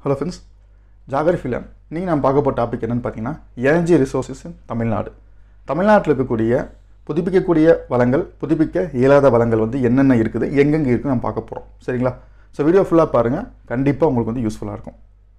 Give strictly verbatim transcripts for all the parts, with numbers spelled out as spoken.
Hello friends, ஜாகிரபியில் நீங்கள் நான் பார்க்க போகிற டாபிக் என்னென்னு பார்த்தீங்கன்னா எனர்ஜி ரிசோர்ஸஸ் இன் தமிழ்நாடு. தமிழ்நாட்டில் இருக்கக்கூடிய புதுப்பிக்கக்கூடிய வளங்கள், புதுப்பிக்க இயலாத வளங்கள் வந்து என்னென்ன இருக்குது, எங்கெங்கே இருக்குது நம்ம பார்க்க போகிறோம். சரிங்களா? ஸோ வீடியோ ஃபுல்லாக பாருங்கள், கண்டிப்பாக உங்களுக்கு வந்து யூஸ்ஃபுல்லாக இருக்கும்.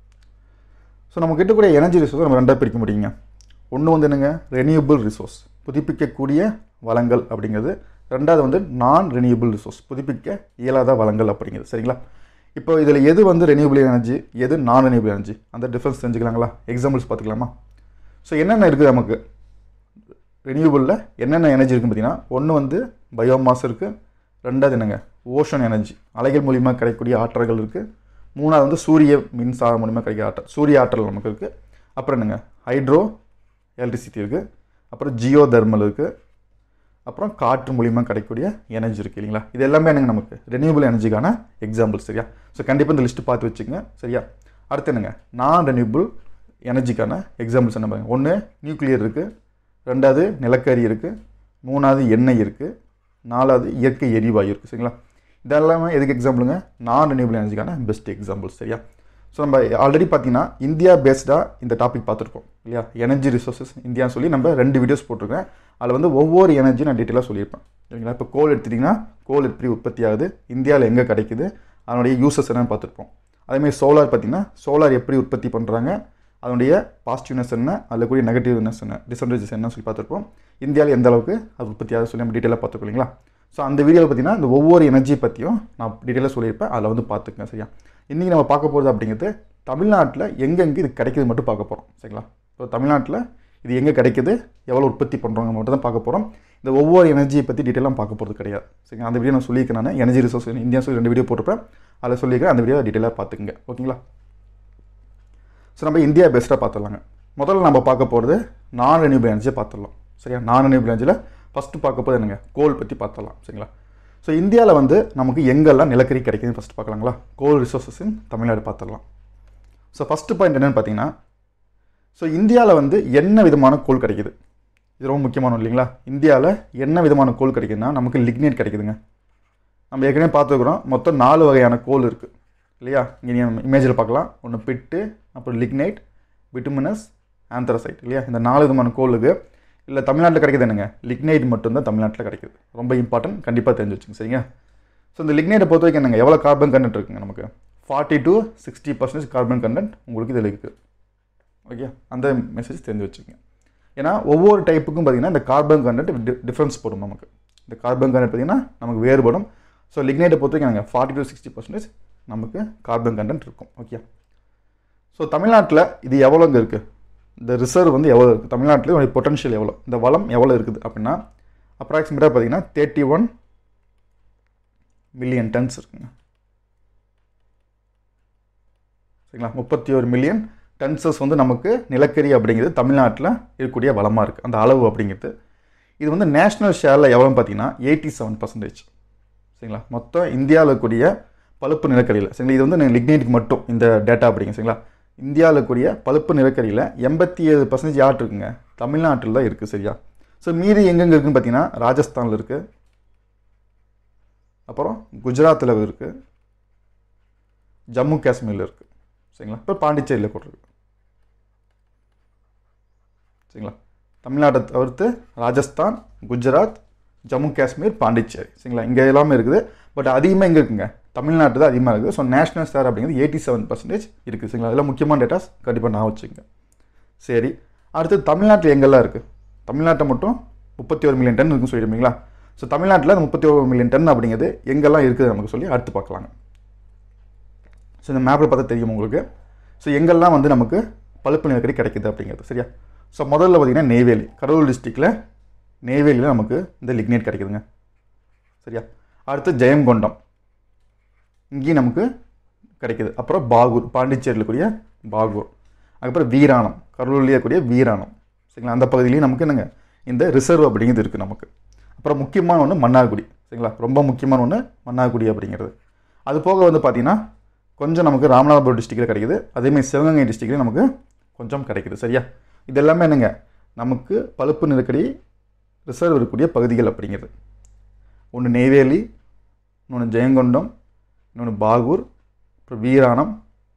ஸோ நம்ம கிட்டக்கூடிய எனர்ஜி ரிசோர்ஸ் நம்ம ரெண்டாக பிரிக்க முடியுங்க. ஒன்று வந்து என்னங்க, ரெனியூபிள் ரிசோர்ஸ், புதுப்பிக்கக்கூடிய வளங்கள் அப்படிங்கிறது. ரெண்டாவது வந்து நான் ரெனியூபிள் ரிசோர்ஸ், புதுப்பிக்க இயலாத வளங்கள் அப்படிங்கிறது. சரிங்களா? இப்போ இதில் எது வந்து ரெனியூபிள் எனர்ஜி, எது நான் ரெனியூபிள் எனர்ஜி, அந்த டிஃப்ரென்ஸ் தெரிஞ்சுக்கலாங்களா? எக்ஸாம்பிள்ஸ் பார்த்துக்கலாமா? ஸோ என்னென்ன இருக்குது நமக்கு ரெனியூபிளில், என்னென்ன எனர்ஜி இருக்குன்னு பார்த்தீங்கன்னா, ஒன்று வந்து பயோமாஸ் இருக்குது, ரெண்டாவது என்னங்க ஓஷன் எனர்ஜி, அலைகள் மூலிமா கிடைக்கக்கூடிய ஆற்றல்கள் இருக்குது, மூணாவது வந்து சூரிய மின்சாரம் மூலிமா கிடைக்கிற ஆற்றல், சூரிய ஆற்றல் நமக்கு இருக்குது. அப்புறம் என்னங்க ஹைட்ரோ எலக்ட்ரிசிட்டி இருக்குது, அப்புறம் ஜியோ தெர்மல் இருக்குது, அப்புறம் காற்று மூலிமா கிடைக்கக்கூடிய எனர்ஜி இருக்குது இல்லைங்களா? இது எல்லாமே என்னங்க நமக்கு ரெனியூபிள் எனர்ஜிக்கான எக்ஸாம்பிள். சரியா? ஸோ கண்டிப்பாக இந்த லிஸ்ட்டு பார்த்து வச்சுங்க. சரியா? அடுத்து என்னங்க நான் ரெனியூபிள் எனர்ஜிக்கான எக்ஸாம்பிள்ஸ் என்ன பாருங்க. ஒன்று நியூக்ளியர் இருக்குது, ரெண்டாவது நிலக்கரி இருக்குது, மூணாவது எண்ணெய் இருக்குது, நாலாவது இயற்கை எரிவாயு இருக்குது. சரிங்களா? இதெல்லாமே எதுக்கு எக்ஸாம்பிளுங்க? நான் ரெனியூபிள் எனர்ஜிக்கான பெஸ்ட் எக்ஸாம்பிள். சரியா? ஸோ நம்ம ஆல்ரெடி பார்த்தீங்கன்னா இந்தியா பேஸ்டாக இந்த டாபிக் பார்த்துருக்கோம் இல்லையா? எனர்ஜி ரிசோர்ஸஸ் இந்தியான்னு சொல்லி நம்ம ரெண்டு வீடியோஸ் போட்டிருக்கேன். அதில் வந்து ஒவ்வொரு எனர்ஜி நான் டீட்டெயிலாக சொல்லியிருப்பேன். சரிங்களா? இப்போ கோல் எடுத்துட்டிங்கன்னா கோல் எப்படி உற்பத்தி ஆகுது, இந்தியாவில் எங்கே கிடைக்குது, அதனுடைய யூசஸ் என்னன்னு பார்த்துருப்போம். அதேமாதிரி சோலார் பார்த்திங்கன்னா சோலார் எப்படி உற்பத்தி பண்ணுறாங்க, அதனுடைய பாசிட்டிவ்னஸ் என்ன, அதில் கூடிய நெகட்டிவ்னஸ் என்ன, டிஸ்அட்வான்டேஜஸ் என்ன சொல்லி பார்த்துருப்போம். இந்தியாவில் எந்த அளவுக்கு அது உற்பத்தி ஆகுது சொல்லி நம்ம டீட்டெயிலாக பார்த்துருக்கோம் இல்லைங்களா? ஸோ அந்த வீடியோவில் பார்த்தீங்கன்னா இந்த ஒவ்வொரு எனர்ஜி பற்றியும் நான் டீட்டெயிலாக சொல்லியிருப்பேன். அதில் வந்து பார்த்துக்கங்க. சரியா? இன்றைக்கி நம்ம பார்க்க போகிறது அப்படிங்கிறது தமிழ்நாட்டில் எங்கெங்கே இது கிடைக்கிது மட்டும் பார்க்க போகிறோம். சரிங்களா? இப்போ தமிழ்நாட்டில் இது எங்கே கிடைக்குது, எவ்வளோ உற்பத்தி பண்ணுறோங்க மட்டும் தான் பார்க்க போகிறோம். இந்த ஒவ்வொரு எனர்ஜியை பற்றி டீட்டெயிலாக பார்க்க போகிறது கிடையாது. சரிங்களா? அந்த வீடியோ நான் சொல்லியிருக்கேன். நான் எனர்ஜி ரிசோர்ஸ் இந்தியா சொல்லி ரெண்டு வீடியோ போட்டிருப்பேன், அதில் சொல்லியிருக்கேன். அந்த வீடியோ டீட்டெயிலாக பார்த்துக்குங்க. ஓகேங்களா? ஸோ நம்ம இந்தியா பெஸ்ட்டாக பார்த்துடலாங்க. முதல்ல நம்ம பார்க்க போகிறது நான் ரெனியூபிள் எனர்ஜியை பார்த்துடலாம். சரியா? நான் ரெனியூபிள் எனர்ஜியில் ஃபஸ்ட்டு பார்க்க போது என்னங்க, கோல் பற்றி பார்த்துடலாம். சரிங்களா? ஸோ இந்தியாவில் வந்து நமக்கு எங்கெல்லாம் நிலக்கரி கிடைக்குதுன்னு ஃபஸ்ட்டு பார்க்கலாங்களா? கோல் ரிசோர்ஸஸ் இன் தமிழ்நாடு பார்த்துடலாம். ஸோ ஃபஸ்ட்டு பாயிண்ட் என்னென்னு பார்த்தீங்கன்னா, ஸோ இந்தியாவில் வந்து என்ன விதமான கோல் கிடைக்குது, இது ரொம்ப முக்கியமான இல்லைங்களா? இந்தியாவில் என்ன விதமான கோல் கிடைக்குதுன்னா நமக்கு லிக்னைட் கிடைக்குதுங்க. நம்ம ஏற்கனவே பார்த்துக்கிறோம், மொத்தம் நாலு வகையான கோல் இருக்குது இல்லையா? இங்கே நீங்கள் இமேஜில் பார்க்கலாம். ஒன்று பிட்டு, அப்புறம் லிக்னைட், பிட்டுமினஸ், ஆந்த்ரசைட் இல்லையா? இந்த நாலு விதமான கோலுக்கு இல்லை தமிழ்நாட்டில் கிடைக்குது என்னங்க, லிக்னைட் மட்டும்தான் தமிழ்நாட்டில் கிடைக்குது. ரொம்ப இம்பார்ட்டன்ட், கண்டிப்பாக தெரிஞ்சு வச்சுங்க. சரிங்க? ஸோ இந்த லிக்னைட்டை பொறுத்த வரைக்கும் என்னங்க, எவ்வளோ கார்பன் கண்டென்ட் இருக்குங்க, நமக்கு forty to sixty percentage carbon content உங்களுக்கு இதில் இருக்குது. ஓகே, அந்த மெசேஜ் தெரிஞ்சு வச்சுக்கோங்க. ஏன்னா ஒவ்வொரு டைப்புக்கும் பார்த்திங்கன்னா இந்த கார்பன் கண்டென்ட் டி டிஃப்ரென்ஸ் போடும் நமக்கு. இந்த கார்பன் கண்டென்ட் பார்த்திங்கன்னா நமக்கு வேறுபடும். ஸோ லிக்னைட்டை பொறுத்த வரைக்கும் நாங்கள் ஃபார்ட்டி டு சிக்ஸ்டி பர்சன்டேஜ் நமக்கு கார்பன் கண்டென்ட் இருக்கும். ஓகே, ஸோ தமிழ்நாட்டில் இது எவ்வளோங்க இருக்குது, இந்த ரிசர்வ் வந்து எவ்வளோ இருக்குது, தமிழ்நாட்டில் ஒரு பொட்டன்ஷியல் எவ்வளோ, இந்த வளம் எவ்வளோ இருக்குது அப்படின்னா அப்ராக்சிமேட்டாக பார்த்திங்கன்னா தேர்ட்டி ஒன் மில்லியன் டன்ஸ் இருக்குங்க. சரிங்களா? முப்பத்தி ஒரு மில்லியன் டன்சஸ் வந்து நமக்கு நிலக்கரி அப்படிங்கிறது தமிழ்நாட்டில் இருக்கக்கூடிய வளமாக இருக்குது. அந்த அளவு அப்படிங்கிறது இது வந்து நேஷ்னல் ஷேரில் எவ்வளோன்னு பார்த்தீங்கன்னா எயிட்டி செவன் பர்சன்டேஜ். சரிங்களா? மொத்தம் இந்தியாவில் இருக்கக்கூடிய பழுப்பு நிலக்கரியில், சரிங்களா, இது வந்து லிக்னைட்டுக்கு மட்டும் இந்த டேட்டா அப்படிங்க. சரிங்களா? இந்தியாவில் இருக்கக்கூடிய பழுப்பு நிலக்கரியில் எண்பத்தி ஏழு பர்சன்டேஜ் யார் இருக்குங்க, தமிழ்நாட்டில் தான் இருக்குது. சரியா? ஸோ மீதி எங்கெங்கே இருக்குதுன்னு பார்த்தீங்கன்னா ராஜஸ்தானில் இருக்குது, அப்புறம் குஜராத்தில் இருக்குது, ஜம்மு காஷ்மீரில் இருக்குது. சரிங்களா? இப்போ பாண்டிச்சேரியில் கூட இருக்குது. சரிங்களா? தமிழ்நாட்டை தவிர்த்து ராஜஸ்தான், குஜராத், ஜம்மு காஷ்மீர், பாண்டிச்சேரி. சரிங்களா? இங்கே எல்லாமே இருக்குது. பட் அதிகமாக எங்கே இருக்குங்க, தமிழ்நாட்டு தான் அதிகமாக இருக்குது. ஸோ நேஷனல் ஷேர் அப்படிங்கிறது எயிட்டி செவன் பர்சன்டேஜ் இருக்குது. சரிங்களா? அதெல்லாம் முக்கியமான டேட்டாஸ் கண்டிப்பாக நான் வச்சுக்கோங்க. சரி, அடுத்து தமிழ்நாட்டில் எங்கெல்லாம் இருக்குது, தமிழ்நாட்டை மட்டும் முப்பத்தி ஒரு மில்லியன் டன் இருக்குன்னு சொல்லிடுவீங்களா? ஸோ தமிழ்நாட்டில் அந்த முப்பத்தி ஒரு மில்லியன் டன் அப்படிங்கிறது எங்கெல்லாம் இருக்குது நமக்கு சொல்லி அடுத்து பார்க்கலாங்க. ஸோ இந்த மேப்பில் பார்த்தா தெரியும் உங்களுக்கு. ஸோ எங்கெல்லாம் வந்து நமக்கு பழுப்பு நிலக்கரி கிடைக்குது அப்படிங்கிறது. சரியா? ஸோ முதல்ல பார்த்திங்கன்னா நெய்வேலி, கடலூர் டிஸ்ட்ரிக்டில் நெய்வேலியில் நமக்கு இந்த லிக்னைட் கிடைக்குதுங்க. சரியா? அடுத்து ஜெயங்கொண்டம், இங்கேயும் நமக்கு கிடைக்குது. அப்புறம் பாகூர், பாண்டிச்சேரியில் கூடிய பாகூர், அதுக்கப்புறம் வீராணம், கடலூர்லேயே கூடிய வீராணம். சரிங்களா? அந்த பகுதியிலையும் நமக்கு என்னங்க இந்த ரிசர்வ் அப்படிங்கிறது இருக்குது நமக்கு. அப்புறம் முக்கியமான ஒன்று மன்னார்குடி. சரிங்களா? ரொம்ப முக்கியமான ஒன்று மன்னார்குடி அப்படிங்கிறது. அது போக வந்து பார்த்திங்கன்னா கொஞ்சம் நமக்கு ராமநாதபுரம் டிஸ்ட்ரிக்டில் கிடைக்குது, அதேமாதிரி சிவகங்கை டிஸ்ட்ரிக்ட்லேயும் நமக்கு கொஞ்சம் கிடைக்குது. சரியா? இது எல்லாமே என்னங்க நமக்கு பழுப்பு நிலக்கரி ரிசர்வ் இருக்கக்கூடிய பகுதிகள் அப்படிங்கிறது. ஒன்று நெய்வேலி, இன்னொன்று ஜெயங்கொண்டம், இன்னொன்று பாகூர், அப்புறம் வீராணம்,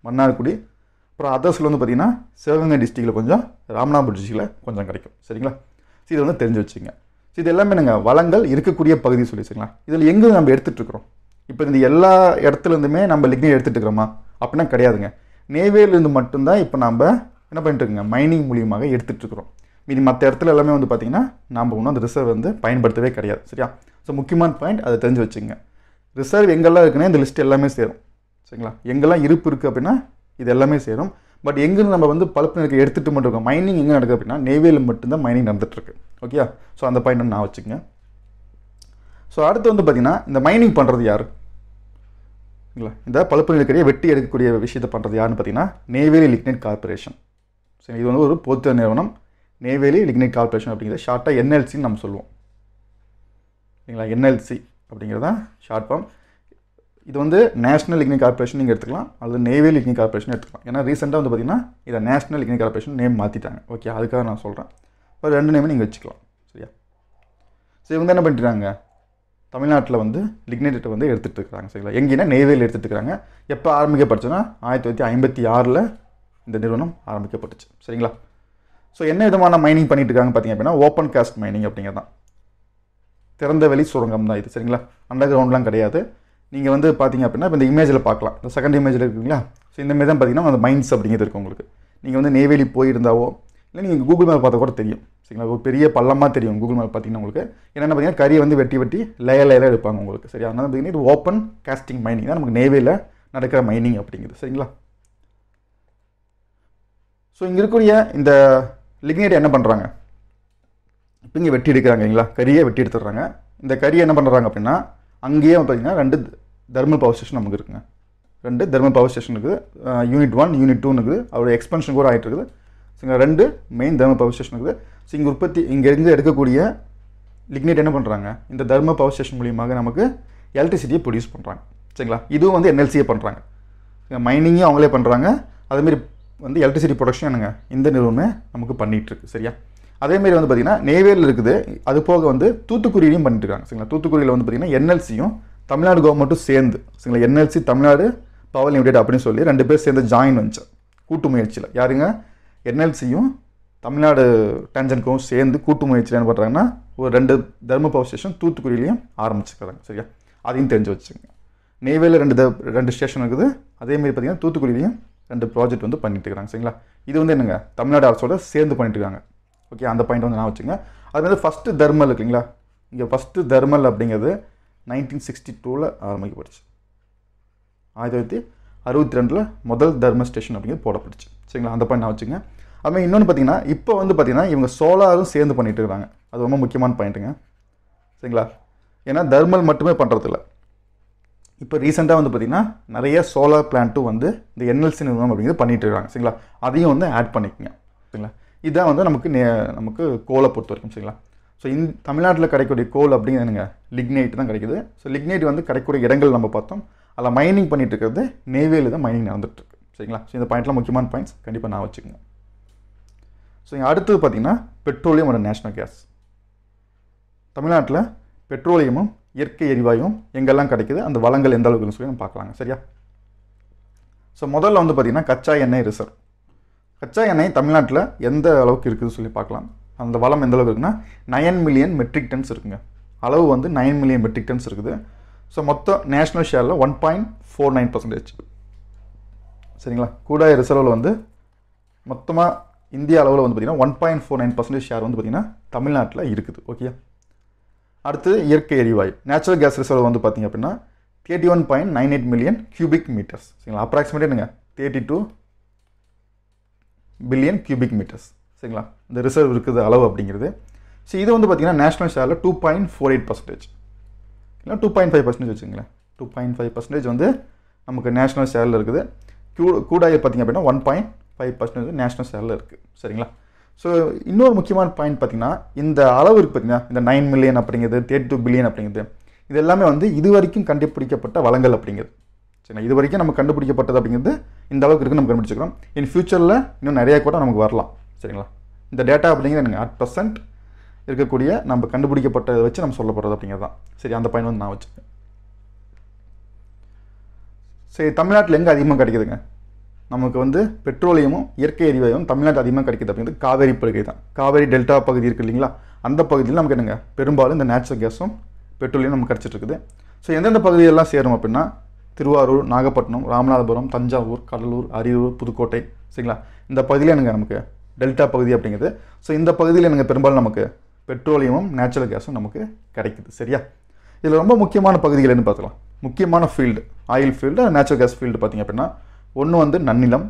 மன்னார்குடி, அப்புறம் அதர்ஸில் வந்து பார்த்திங்கன்னா சிவகங்கை டிஸ்ட்ரிக்டில் கொஞ்சம், ராமநாதபுரம் டிஸ்ட்ரிக்டில் கொஞ்சம் கிடைக்கும். சரிங்களா? ஸோ இது வந்து தெரிஞ்சு வச்சுங்க. ஸோ இது எல்லாமே நாங்கள் வளங்கள் இருக்கக்கூடிய பகுதி சொல்லி வச்சுக்கலாம். இதில் எங்கே நம்ம எடுத்துகிட்ருக்குறோம்? இப்போ இந்த எல்லா இடத்துலேருந்துமே நம்ம லிக்னைட் எடுத்துகிட்டு இருக்கிறோமா அப்படின்னா கிடையாதுங்க. நெய்வேலிருந்து மட்டும்தான் இப்போ நம்ம என்ன பண்ணிட்டு இருக்கோங்க, மைனிங் மூலியமாக எடுத்துகிட்ருக்குறோம். மீதி மற்ற இடத்துல எல்லாமே வந்து பார்த்திங்கன்னா நம்ம ஒன்றும் அந்த ரிசர்வ் வந்து பயன்படுத்தவே கிடையாது. சரியா? ஸோ முக்கியமான பாயிண்ட் அதை தெரிஞ்சு வச்சுங்க. ரிசர்வ் எங்கெல்லாம் இருக்குன்னா இந்த லிஸ்ட் எல்லாமே சேரும். சரிங்களா? எங்கெல்லாம் இருப்பு இருக்குது அப்படின்னா இது எல்லாமே சேரும். பட் எங்கேருந்து நம்ம வந்து பழுப்பு நிறுக்க எடுத்துகிட்டு மட்டும் இருக்கோம், மைனிங் எங்கே நடக்குது அப்படின்னா நெய்வேலியில் மட்டும்தான் மைனிங் நடந்துகிட்ருக்கு. ஓகே? ஸோ அந்த பாயிண்ட் நான் வச்சுக்கங்க. ஸோ அடுத்து வந்து பார்த்திங்கன்னா இந்த மைனிங் பண்ணுறது யார்? இல்லைங்களா? இந்த பழுப்பு நிலக்கரியை வெட்டி எடுக்கக்கூடிய விஷயத்தை பண்ணுறது யாருன்னு பார்த்தீங்கன்னா நெய்வேலி லிக்னைட் கார்பரேஷன். சரி, இது வந்து ஒரு பொது நிறுவனம். நெய்வேலி லிக்னைட் கார்பரேஷன் அப்படிங்கிறது ஷார்ட்டாக என்எல்சின்னு நம்ம சொல்லுவோம். சரிங்களா? என்எல்சி அப்படிங்கிறது தான் ஷார்ட் ஃபார்ம். இது வந்து நேஷனல் லிக்னைட் கார்பரேஷன் நீங்கள் எடுத்துக்கலாம், அல்லது நெய்வேலி லிக்னைட் கார்பரேஷன் எடுத்துக்கலாம். ஏன்னா ரீசெண்டாக வந்து பார்த்திங்கன்னா இதை நேஷனல் லிக்னைட் கார்பரேஷன் நேம் மாற்றிட்டாங்க. ஓகே, அதுக்காக நான் சொல்கிறேன். இப்போ ரெண்டு நேமே நீங்கள் வச்சுக்கலாம். சரியா? ஸோ இவங்க என்ன பண்ணிட்டுருக்காங்க, தமிழ்நாட்டில் வந்து லிக்னைட்டை வந்து எடுத்துகிட்டு இருக்கிறாங்க. சரிங்களா? எங்கேன்னா நெய்வேலி எடுத்துகிட்டு இருக்கிறாங்க. எப்போ ஆரம்பிக்கப்பட்டுச்சுன்னா ஆயிரத்தி தொள்ளாயிரத்தி ஐம்பத்தி ஆறில் இந்த நிறுவனம் ஆரம்பிக்கப்பட்டுச்சு. சரிங்களா? ஸோ என்ன விதமான மைனிங் பண்ணிட்டு இருக்காங்க பார்த்தீங்க அப்படின்னா ஓப்பன் காஸ்ட் மைனிங் அப்படிங்கிறது தான். திறந்த வெளி சுரங்கம் தான் இது. சரிங்களா? அண்டர் கிரவுண்ட்லாம் கிடையாது. நீங்கள் வந்து பார்த்தீங்க அப்படின்னா இப்போ இந்த இமேஜில் பார்க்கலாம், இந்த செகண்ட் இமேஜில் இருக்குங்களா? ஸோ இந்த மாதிரி தான் பார்த்தீங்கன்னா அந்த மைன்ஸ் அப்படிங்கிறது இருக்குது உங்களுக்கு. நீங்கள் வந்து நெய்வேலி போயிருந்தாவோ இல்லை நீங்கள் கூகுள் மேப் பார்த்தா கூட தெரியும். சரிங்களா? ஒரு பெரிய பள்ளமாக தெரியும் கூகுள் மேப் பார்த்தீங்கன்னா உங்களுக்கு. என்னென்ன பார்த்தீங்கன்னா கறியை வந்து வெட்டி வெட்டி லேயர் லேயராக எடுப்பாங்க உங்களுக்கு. சரியா? அதனால் பார்த்தீங்கன்னா இது ஓப்பன் காஸ்டிங் மைனிங் தான் நமக்கு நெய்வேலியில் நடக்கிற மைனிங் அப்படிங்கிறது. சரிங்களா? ஸோ இங்கே இருக்கக்கூடிய இந்த லிக்னைட் என்ன பண்ணுறாங்க, இப்போ இங்கே வெட்டி எடுக்கிறாங்க இல்லைங்களா, கறியை வெட்டி எடுத்துடுறாங்க. இந்த கறியை என்ன பண்ணுறாங்க அப்படின்னா அங்கேயே பார்த்தீங்கன்னா ரெண்டு தெர்மல் பவர் ஸ்டேஷன் நமக்கு இருக்குங்க. ரெண்டு தெர்மல் பவர் ஸ்டேஷன் இருக்குது. யூனிட் ஒன் யூனிட் டூன்னு இருக்குது. அவரோட எக்ஸ்பென்ஷன் கூட ஆகிட்டு இருக்குது. ஸோ இங்கே ரெண்டு மெயின் தெர்மல் பவர் ஸ்டேஷன் இருக்குது. ஸோ இங்கே உற்பத்தி இங்கே இருந்து எடுக்கக்கூடிய லிக்னைட் என்ன பண்ணுறாங்க, இந்த தெர்மல் பவர் ஸ்டேஷன் மூலியமாக நமக்கு எலக்ட்ரிசிட்டியை ப்ரொடியூஸ் பண்ணுறாங்க. சரிங்களா? இதுவும் வந்து என்எல்சியே பண்ணுறாங்க. மைனிங்கும் அவங்களே பண்ணுறாங்க. அதேமாரி வந்து எலக்ட்ரிசிட்டி ப்ரொடக்ஷன் என்னங்க இந்த நிறுவனமே நமக்கு பண்ணிகிட்ருக்கு. சரியா? அதேமாரி வந்து பார்த்திங்கன்னா நெய்வேலியில் இருக்குது. அது போக வந்து தூத்துக்குடியிலையும் பண்ணிட்டு இருக்காங்க. சரிங்களா? தூத்துக்குடியில் வந்து பார்த்திங்கன்னா என்எல்சியும் தமிழ்நாடு கவர்மெண்ட்டும் சேர்ந்து, சரிங்களா, என்எல்சி தமிழ்நாடு பவர் லிமிடெட் அப்படின்னு சொல்லி ரெண்டு பேர் சேர்ந்து ஜாயின் வந்துச்சு கூட்டு முயற்சியில். யாருங்க, என்எல்சியும் தமிழ்நாடு டேஞ்சன்கும் சேர்ந்து கூட்டு முயற்சியில் என்ன பண்ணுறாங்கன்னா ஒரு ரெண்டு தெர்மல் பவர் ஸ்டேஷன் தூத்துக்குடியிலையும் ஆரம்பிச்சுக்கிறாங்க. சரியா? அதையும் தெரிஞ்சு வச்சுங்க. நெய்வேலியில் ரெண்டு த ரெண்டு ஸ்டேஷன் இருக்குது. அதேமாதிரி பார்த்திங்கன்னா தூத்துக்குடியிலையும் ரெண்டு ப்ராஜெக்ட் வந்து பண்ணிட்டு இருக்காங்க. சரிங்களா? இது வந்து என்னங்க தமிழ்நாடு அரசோட சேர்ந்து பண்ணிட்டு இருக்காங்க. ஓகே, அந்த பாயிண்ட் வந்து நான் வச்சுங்க. அது வந்து ஃபஸ்ட்டு தெர்மல் இருக்குங்களா, இங்கே ஃபஸ்ட்டு தெர்மல் அப்படிங்கிறது நைன்டீன் சிக்ஸ்டி டூவில் ஆரம்பிக்கப்பட்டுச்சு. ஆயிரத்தி தொள்ளாயிரத்தி அறுபத்தி ரெண்டில் முதல் தெர்மல் ஸ்டேஷன் அப்படிங்கிறது போடப்பட்டுச்சு. சரிங்களா? அந்த பாயிண்ட் நான் வச்சுங்க. அதுமாதிரி இன்னொன்று பார்த்தீங்கன்னா இப்போ வந்து பார்த்திங்கன்னா இவங்க சோலாரும் சேர்ந்து பண்ணிட்டு இருக்காங்க. அது ரொம்ப முக்கியமான பாயிண்ட்டுங்க. சரிங்களா? ஏன்னா தெர்மல் மட்டுமே பண்ணுறதில்ல. இப்போ ரீசெண்டாக வந்து பார்த்திங்கன்னா நிறைய சோலார் பிளான்ட்டும் வந்து இந்த என்எல்சி நிறுவனம் அப்படிங்கிறது பண்ணிட்டு இருக்காங்க. சரிங்களா? அதையும் வந்து ஆட் பண்ணிக்கோங்க. சரிங்களா? இதுதான் வந்து நமக்கு நே நமக்கு கோலை பொறுத்த வரைக்கும். சரிங்களா? ஸோ இந்த தமிழ்நாட்டில் கிடைக்கக்கூடிய கோல் அப்படிங்கிறது என்னங்க லிக்னைட் தான் கிடைக்குது. ஸோ லிக்னைட் வந்து கிடைக்கக்கூடிய இடங்கள் நம்ம பார்த்தோம். அதில் மைனிங் பண்ணிட்டு இருக்கிறது நெய்வேலி தான் மைனிங் நடந்துகிட்ருக்கு. சரிங்களா? ஸோ இந்த பாயிண்ட்லாம் முக்கியமான பாயிண்ட்ஸ் கண்டிப்பாக நான் வச்சுக்கோங்க. ஸோ இங்கே அடுத்தது பார்த்திங்கன்னா பெட்ரோலியம் ஒரு நேஷனல் கேஸ். தமிழ்நாட்டில் பெட்ரோலியமும் இயற்கை எரிவாயும் எங்கெல்லாம் கிடைக்குது, அந்த வளங்கள் எந்த அளவுக்குன்னு சொல்லி நம்ம பார்க்கலாங்க. சரியா? ஸோ முதல்ல வந்து பார்த்திங்கன்னா கச்சா எண்ணெய் ரிசர்வ். கச்சா எண்ணெய் தமிழ்நாட்டில் எந்த அளவுக்கு இருக்குதுன்னு சொல்லி பார்க்கலாம். அந்த வளம் எந்த அளவுக்கு இருக்குன்னா நயன் மில்லியன் மெட்ரிக் டன்ஸ் இருக்குங்க. அளவு வந்து நைன் மில்லியன் மெட்ரிக் டன்ஸ் இருக்குது. ஸோ மொத்தம் நேஷனல் ஷேரில் one point four nine percentage. சரிங்களா? கூடாய ரிசர்வில் வந்து மொத்தமாக இந்திய அளவில் வந்து பார்த்திங்கன்னா one point four nine percentage share வந்து பார்த்திங்கன்னா தமிழ்நாட்டில் இருக்குது. ஓகே, அடுத்து இயற்கை எரிவாயு நேச்சுரல் கேஸ் ரிசர்வ் வந்து பார்த்திங்க அப்படின்னா thirty one point nine eight million cubic metres. சரிங்களா? அப்ராக்சிமேட்டாக என்னங்க thirty two billion cubic metres. சரிங்களா? இந்த ரிசர்வ் இருக்குது அளவு அப்படிங்கிறது. ஸோ இது வந்து பார்த்திங்கன்னா நேஷனல் ஷேரில் two point four eight percentage இல்லை டூ பாயிண்ட் ஃபைவ் பர்சன்டேஜ் வச்சுங்களேன். டூ பாயிண்ட் ஃபைவ் பர்சன்டேஜ் வந்து நமக்கு நேஷனல் ஷேரில் இருக்குது. கூ கூடாய பார்த்திங்க அப்படின்னா one point five percentage national ஷேரில் இருக்குது. சரிங்களா? ஸோ இன்னொரு முக்கியமான பாயிண்ட் பார்த்திங்கன்னா இந்த அளவு இருக்குது பார்த்திங்கன்னா இந்த நைன் மில்லியன் அப்படிங்கிறது தேர்ட்டி டூ பில்லியன் அப்படிங்கிறது இது எல்லாமே வந்து இது வரைக்கும் கண்டுபிடிக்கப்பட்ட வளங்கள் அப்படிங்கிறது. சரிங்களா? இது வரைக்கும் நம்ம கண்டுபிடிக்கப்பட்டது அப்படிங்கிறது இந்த அளவுக்கு இருக்குது நம்ம கண்டுபிடிச்சிக்கிறோம். இன் ஃபியூச்சரில் இன்னும் நிறையா கூட நமக்கு வரலாம். சரிங்களா? இந்த டேட்டா அப்படிங்கிறது எனக்கு அட் ப்ரெசென்ட் இருக்கக்கூடிய நம்ம கண்டுபிடிக்கப்பட்டதை வச்சு நம்ம சொல்ல போகிறது அப்படிங்கிறது தான். சரி, அந்த பாயிண்ட் வந்து நான் வச்சுக்கேன். சரி, தமிழ்நாட்டில் எங்கே அதிகமாக கிடைக்குதுங்க? நமக்கு வந்து பெட்ரோலியமும் இயற்கை எரிவாயும் தமிழ்நாட்டு அதிகமாக கிடைக்குது அப்படிங்கிறது காவேரி படுகை தான். காவேரி டெல்டா பகுதி இருக்குது இல்லைங்களா, அந்த பகுதியில் நமக்கு என்னங்க பெரும்பாலும் இந்த நேச்சுரல் கேஸும் பெட்ரோலியம் நமக்கு கிடச்சிட்டு இருக்குது. ஸோ எந்தெந்த பகுதியெல்லாம் சேரும் அப்படின்னா திருவாரூர், நாகப்பட்டினம், ராமநாதபுரம், தஞ்சாவூர், கடலூர், அரியலூர், புதுக்கோட்டை, சரிங்களா, இந்த பகுதியில் என்னங்க நமக்கு டெல்டா பகுதி அப்படிங்கிறது. ஸோ இந்த பகுதியில் என்னங்க பெரும்பாலும் நமக்கு பெட்ரோலியமும் நேச்சுரல் கேஸும் நமக்கு கிடைக்குது. சரியா, இதில் ரொம்ப முக்கியமான பகுதிகள் என்ன பார்த்துக்கலாம். முக்கியமான field oil field, natural gas field பார்த்திங்க அப்படின்னா ஒன்று வந்து நன்னிலம்,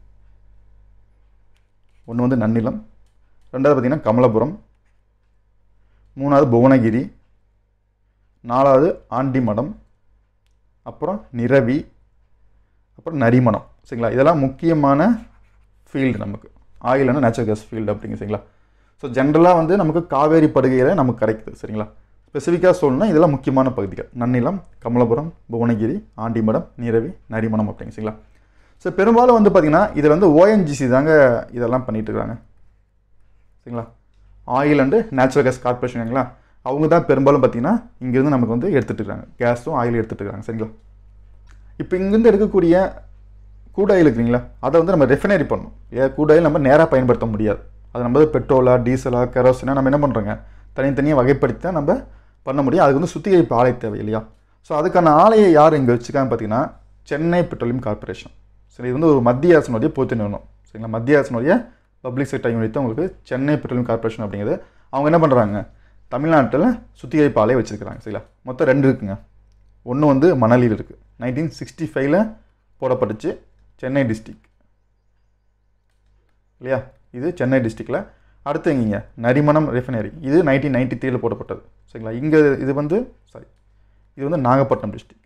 ஒன்று வந்து நன்னிலம் ரெண்டாவது பார்த்திங்கன்னா கமலபுரம், மூணாவது புவனகிரி, நாலாவது ஆண்டிமடம், அப்புறம் நிரவி, அப்புறம் நரிமணம். சரிங்களா, இதெல்லாம் முக்கியமான ஃபீல்டு நமக்கு oil and natural gas field அப்படிங்க. சரிங்களா, ஸோ ஜென்ரலாக வந்து நமக்கு காவேரி படுகையில் நமக்கு கிடைக்குது. சரிங்களா, ஸ்பெசிஃபிக்காக சொல்லணும்னா இதெல்லாம் முக்கியமான பகுதிகள் நன்னிலம், கமலபுரம், புவனகிரி, ஆண்டிமடம், நிரவி, நரிமணம் அப்படிங்க. சரிங்களா, ஸோ பெரும்பாலும் வந்து பார்த்திங்கன்னா இதில் வந்து ஓஎன்ஜிசி தாங்க இதெல்லாம் பண்ணிகிட்டு இருக்காங்க. சரிங்களா, ஆயில் அண்டு நேச்சுரல் கேஸ் கார்பரேஷனுங்களா, அவங்க தான் பெரும்பாலும் பார்த்திங்கன்னா இங்கேருந்து நமக்கு வந்து எடுத்துகிட்டு இருக்காங்க, கேஸும் ஆயில் எடுத்துகிட்டு இருக்காங்க. சரிங்களா, இப்போ இங்கேருந்து எடுக்கக்கூடிய கூட் ஆயில் இருக்குங்களா, அதை வந்து நம்ம ரெஃபைனரி பண்ணணும். ஏன் கூட் ஆயில் நம்ம நேராக பயன்படுத்த முடியாது, அது நம்ம பெட்ரோலா, டீசலா, கெரோசினா நம்ம என்ன பண்ணுறோங்க தனித்தனியாக வகைப்படுத்தி தான் நம்ம பண்ண முடியும். அதுக்கு வந்து சுத்திகரிப்பு ஆலை தேவை இல்லையா. ஸோ அதுக்கான ஆலையை யார் இங்கே வச்சுக்கான்னு பார்த்தீங்கன்னா சென்னை பெட்ரோலியம் கார்பரேஷன். சரி, இது வந்து ஒரு மத்திய அரசினுடைய பொது நிறுவனம். சரிங்களா, மத்திய அரசினுடைய பப்ளிக் செக்டர் யூனிட் தான் உங்களுக்கு சென்னை பெட்ரோலியம் கார்பரேஷன் அப்படிங்கிறது. அவங்க என்ன பண்ணுறாங்க தமிழ்நாட்டில் சுத்திகரிப்பு ஆலையை வச்சுருக்கிறாங்க. சரிங்களா, மொத்தம் ரெண்டு இருக்குங்க. ஒன்று வந்து மணலியில் இருக்குது, நைன்டீன் சிக்ஸ்டி ஃபைவ்ல போடப்பட்டுச்சு, சென்னை டிஸ்ட்ரிக்ட் இல்லையா, இது சென்னை டிஸ்ட்ரிக்டில். அடுத்து எங்கீங்க நரிமணம் ரெஃபைனரி, இது நைன்டீன் நைன்டி த்ரீல போடப்பட்டது. சரிங்களா, இங்கே இது வந்து சாரி இது வந்து நாகப்பட்டினம் டிஸ்ட்ரிக்ட்.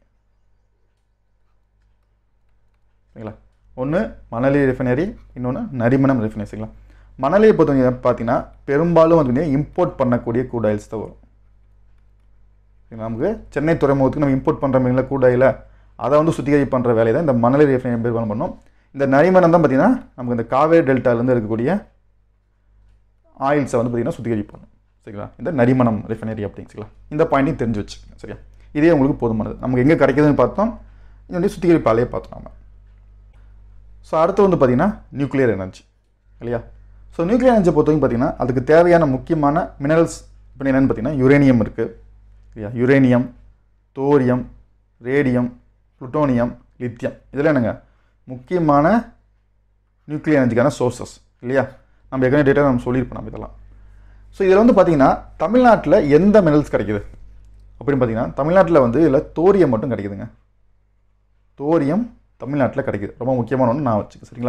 சரிங்களா, ஒன்று மணலி ரெஃபைனரி, இன்னொன்று நரிமணம் ரெஃபைனரி. சரிங்களா, மணலியை பொறுத்தவங்க பார்த்தீங்கன்னா பெரும்பாலும் வந்து இம்போர்ட் பண்ணக்கூடிய கூட் ஆயில்ஸ் தான் வரும். சரிங்களா, நமக்கு சென்னை துறைமுகத்துக்கு நம்ம இம்போர்ட் பண்ணுற மீனில் கூட் ஆயில அதை வந்து சுத்திகரிப்பு பண்ணுற வேலையை தான் இந்த மணலி ரெஃபைனரி பெரும்பாலும் பண்ணோம். இந்த நரிமணம் தான் பார்த்திங்கன்னா நமக்கு இந்த காவேரி டெல்டாலேருந்து இருக்கக்கூடிய ஆயில்ஸை வந்து பார்த்திங்கன்னா சுத்திகரிப்பு பண்ணும். சரிங்களா, இந்த நரிமணம் ரெஃபைனரி அப்படிங்க. சரிங்களா, இந்த பாயிண்ட்டையும் தெரிஞ்சு வச்சுக்கோங்க. சரியா, இதே உங்களுக்கு போதுமானது. நமக்கு எங்கே கிடைக்குதுன்னு பார்த்தோம், இதனுடைய சுத்திகரிப்பு ஆலையை பார்த்தோம் நம்ம. ஸோ அடுத்து வந்து பார்த்திங்கன்னா நியூக்ளியர் எனர்ஜி இல்லையா. ஸோ நியூக்ளியர் எனர்ஜி பொறுத்தவரைக்கும் பார்த்திங்கன்னா அதுக்கு தேவையான முக்கியமான மினரல்ஸ் இப்போ என்னென்னு பார்த்திங்கன்னா யுரேனியம் இருக்குது இல்லையா, uranium, thorium, radium, plutonium, lithium, இதெல்லாம் என்னங்க முக்கியமான நியூக்ளியர் எனர்ஜிக்கான சோர்சஸ் இல்லையா. நம்ம ஏற்கனவே டேட்டா நம்ம சொல்லியிருப்போம் நம்ம இதெல்லாம். ஸோ இதில் வந்து பார்த்திங்கன்னா தமிழ்நாட்டில் எந்த மினரல்ஸ் கிடைக்குது அப்படின்னு பார்த்திங்கன்னா தமிழ்நாட்டில் வந்து இதில் தோரியம் மட்டும் கிடைக்குதுங்க. தோரியம் தமிழ்நாட்டில் கிடைக்குது, ரொம்ப முக்கியமான ஒன்று நான் வச்சுக்க. சரிங்களா,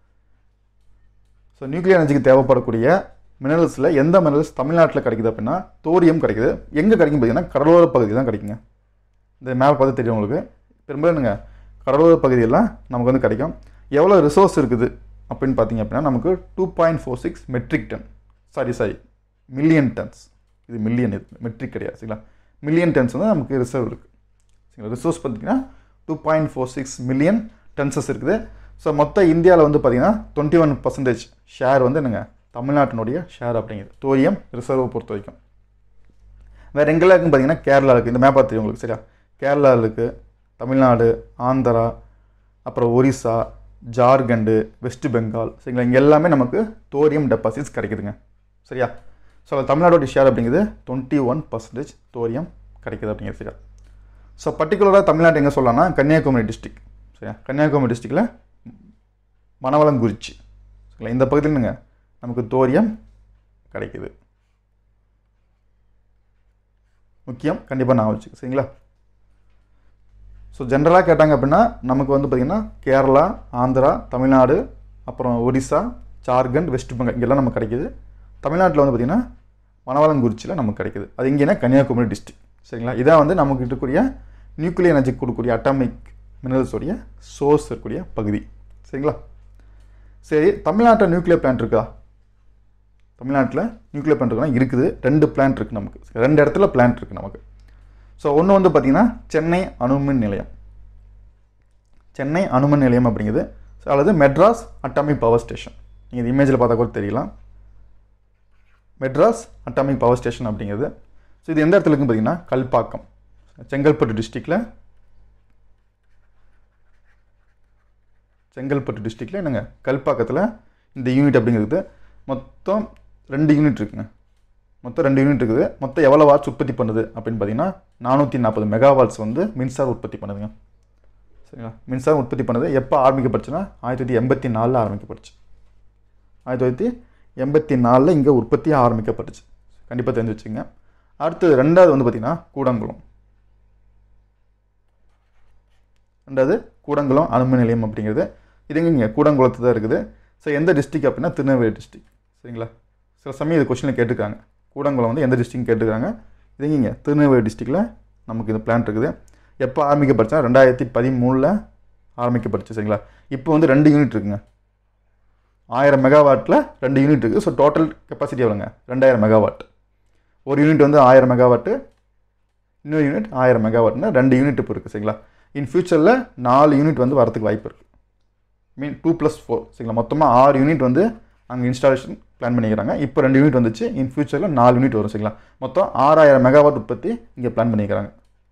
ஸோ நியூக்ளியர் எனர்ஜிக்கு தேவைப்படக்கூடிய மினரல்ஸில் எந்த மினரல்ஸ் தமிழ்நாட்டில் கிடைக்குது அப்படின்னா தோரியம் கிடைக்குது. எங்கே கிடைக்கும் பார்த்தீங்கன்னா கடலோர பகுதி தான் கிடைக்குங்க. இந்த மேப் பார்த்து தெரியும் உங்களுக்கு, பெரும்பாலும் என்னங்க கடலோர பகுதியெல்லாம் நமக்கு வந்து கிடைக்கும். எவ்வளோ ரிசோர்ஸ் இருக்குது அப்படின்னு பார்த்தீங்க அப்படின்னா நமக்கு two point four six metric ton sorry sorry million tons. இது மில்லியன், இது மெட்ரிக் கிடையாது. சரிங்களா, மில்லியன் டன்ஸ் வந்து நமக்கு ரிசர்வ் இருக்குது. சரிங்களா, ரிசோர்ஸ் பார்த்தீங்கன்னா two point four six million tons இருக்குது. ஸோ மொத்த இந்தியாவில் வந்து பார்த்திங்கன்னா டுவெண்ட்டி ஒன் பர்சன்டேஜ் ஷேர் வந்து என்னங்க தமிழ்நாட்டினுடைய ஷேர் அப்படிங்கிறது தோரியம் ரிசர்வை பொறுத்த வரைக்கும். வேறு எங்கெல்லாம் இருக்குன்னு பார்த்தீங்கன்னா கேரளா இருக்குது. இந்த மேப் பார்த்து உங்களுக்கு சரியா, கேரளா இருக்குது, தமிழ்நாடு, ஆந்திரா, அப்புறம் ஒரிசா, ஜார்க்கண்டு, வெஸ்ட் பெங்கால். சரிங்களா, இங்கே எல்லாமே நமக்கு தோரியம் டெபாசிட்ஸ் கிடைக்குதுங்க. சரியா, ஸோ தமிழ்நாடோட ஷேர் அப்படிங்கிறது டுவெண்ட்டி ஒன் பர்சன்டேஜ் தோரியம் கிடைக்குது அப்படிங்கிறது. சரியா, ஸோ பர்டிகுலராக தமிழ்நாட்டு எங்கே சொல்லலாம்னா கன்னியாகுமரி டிஸ்ட்ரிக்ட். சரியா, கன்னியாகுமரி டிஸ்ட்ரிக்டில் மணவளங்குறிச்சி. சரிங்களா, இந்த பகுதியில் என்னங்க நமக்கு தோரியம் கிடைக்குது. முக்கியம், கண்டிப்பாக நான் வச்சுக்க. சரிங்களா, ஸோ ஜென்ரலாக கேட்டாங்க அப்படின்னா நமக்கு வந்து பார்த்திங்கன்னா கேரளா, ஆந்திரா, தமிழ்நாடு, அப்புறம் ஒரிசா, ஜார்க்கண்ட், வெஸ்ட் பெங்கால் இங்கெல்லாம் நமக்கு கிடைக்குது. தமிழ்நாட்டில் வந்து பார்த்திங்கன்னா மணவளங்குறிச்சியில் நமக்கு கிடைக்குது. அது எங்கேன்னா கன்னியாகுமரி டிஸ்ட்ரிக்ட். சரிங்களா, இதான் வந்து நமக்கு இருக்கக்கூடிய நியூக்ளியர் எனர்ஜி கொடுக்கக்கூடிய அட்டாமிக் மினரல்ஸோடைய சோர்ஸ் இருக்கக்கூடிய பகுதி. சரிங்களா, சரி, தமிழ்நாட்டில் நியூக்ளியர் பிளான்ட் இருக்கா? தமிழ்நாட்டில் நியூக்ளியர் பிளான்ட் இருக்குன்னா இருக்குது, ரெண்டு பிளான்ட் இருக்குது நமக்கு, ரெண்டு இடத்துல பிளான்ட் இருக்குது நமக்கு. ஸோ ஒன்று வந்து பார்த்திங்கன்னா சென்னை அணுமின் நிலையம், சென்னை அணுமின் நிலையம் அப்படிங்கிறது, அல்லது மெட்ராஸ் அட்டாமிக் பவர் ஸ்டேஷன். நீங்கள் இந்த இமேஜில் பார்த்தா கூட தெரியலாம், மெட்ராஸ் அட்டாமிக் பவர் ஸ்டேஷன் அப்படிங்கிறது. ஸோ இது எந்த இடத்துல இருக்குன்னு பார்த்தீங்கன்னா கல்பாக்கம், செங்கல்பட்டு டிஸ்ட்ரிக்டில் செங்கல்பட்டு டிஸ்ட்ரிக்டில் என்னங்க கல்பாக்கத்தில் இந்த யூனிட் அப்படிங்கிறது மொத்தம் ரெண்டு யூனிட் இருக்குங்க. மொத்தம் ரெண்டு யூனிட் இருக்குது. மொத்தம் எவ்வளோ வாட்ஸ் உற்பத்தி பண்ணுது அப்படின்னு பார்த்தீங்கன்னா நானூற்றி நாற்பது மெகாவாட்ஸ் வந்து மின்சாரம் உற்பத்தி பண்ணுதுங்க. சரிங்களா? மின்சாரம் உற்பத்தி பண்ணது எப்போ ஆரம்பிக்கப்பட்டுச்சுன்னா ஆயிரத்தி தொள்ளாயிரத்தி எண்பத்தி நாலில் ஆரம்பிக்கப்பட்டுச்சு. ஆயிரத்தி தொள்ளாயிரத்தி எண்பத்தி நாலில் இங்கே உற்பத்தியாக ஆரம்பிக்கப்பட்டுச்சு. கண்டிப்பாக தெரிஞ்சு வச்சுங்க. அடுத்து ரெண்டாவது வந்து பார்த்திங்கன்னா கூடங்குளம். ரெண்டாவது கூடங்குளம் அணுமின் நிலையம் அப்படிங்கிறது இதுங்க இங்கே கூடங்குளத்து தான் இருக்குது. ஸோ எந்த டிஸ்ட்ரிக் அப்படின்னா திருநெல்வேலி டிஸ்ட்ரிக். சரிங்களா? சில சமயம் இது கொஸ்டினில் கேட்டுருக்காங்க. கூடங்குளம் வந்து எந்த டிஸ்ட்ரிக்ட் கேட்டுருக்காங்க. இதுங்க இங்கே திருநெல்வேலி டிஸ்ட்ரிக்டில் நமக்கு இந்த பிளான்ட் இருக்குது. எப்போ ஆரம்பிக்கப்பட்டுச்சா ரெண்டாயிரத்தி பதிமூணில் ஆரம்பிக்கப்பட்டுச்சு. சரிங்களா? இப்போ வந்து ரெண்டு யூனிட் இருக்குங்க. ஆயிரம் மெகாவாட்டில் ரெண்டு யூனிட் இருக்குது. ஸோ டோட்டல் கெப்பாசிட்டி எவ்வளோங்க? ரெண்டாயிரம் மெகாவாட். ஒரு யூனிட் வந்து ஆயிரம் மெகாவாட்டு, இன்னொரு யூனிட் ஆயிரம் மெகாவாட்னா ரெண்டு யூனிட் இப்போ இருக்குது. சரிங்களா? இன் ஃபியூச்சரில் நாலு யூனிட் வந்து வரதுக்கு வாய்ப்பு இருக்குது. Mean two plus four. சரிங்களா? மொத்தமாக ஆறு யூனிட் வந்து அங்கே இன்ஸ்டாலேஷன் பிளான் பண்ணிக்கிறாங்க. இப்போ ரெண்டு யூனிட் வந்துச்சு. இன் ஃபியூச்சரில் நாலு யூனிட் வரும். சரிங்களா? மொத்தம் ஆறாயிரம் மெகாவாட் உற்பத்தி இங்கே பிளான் பண்ணிக்கிறாங்க.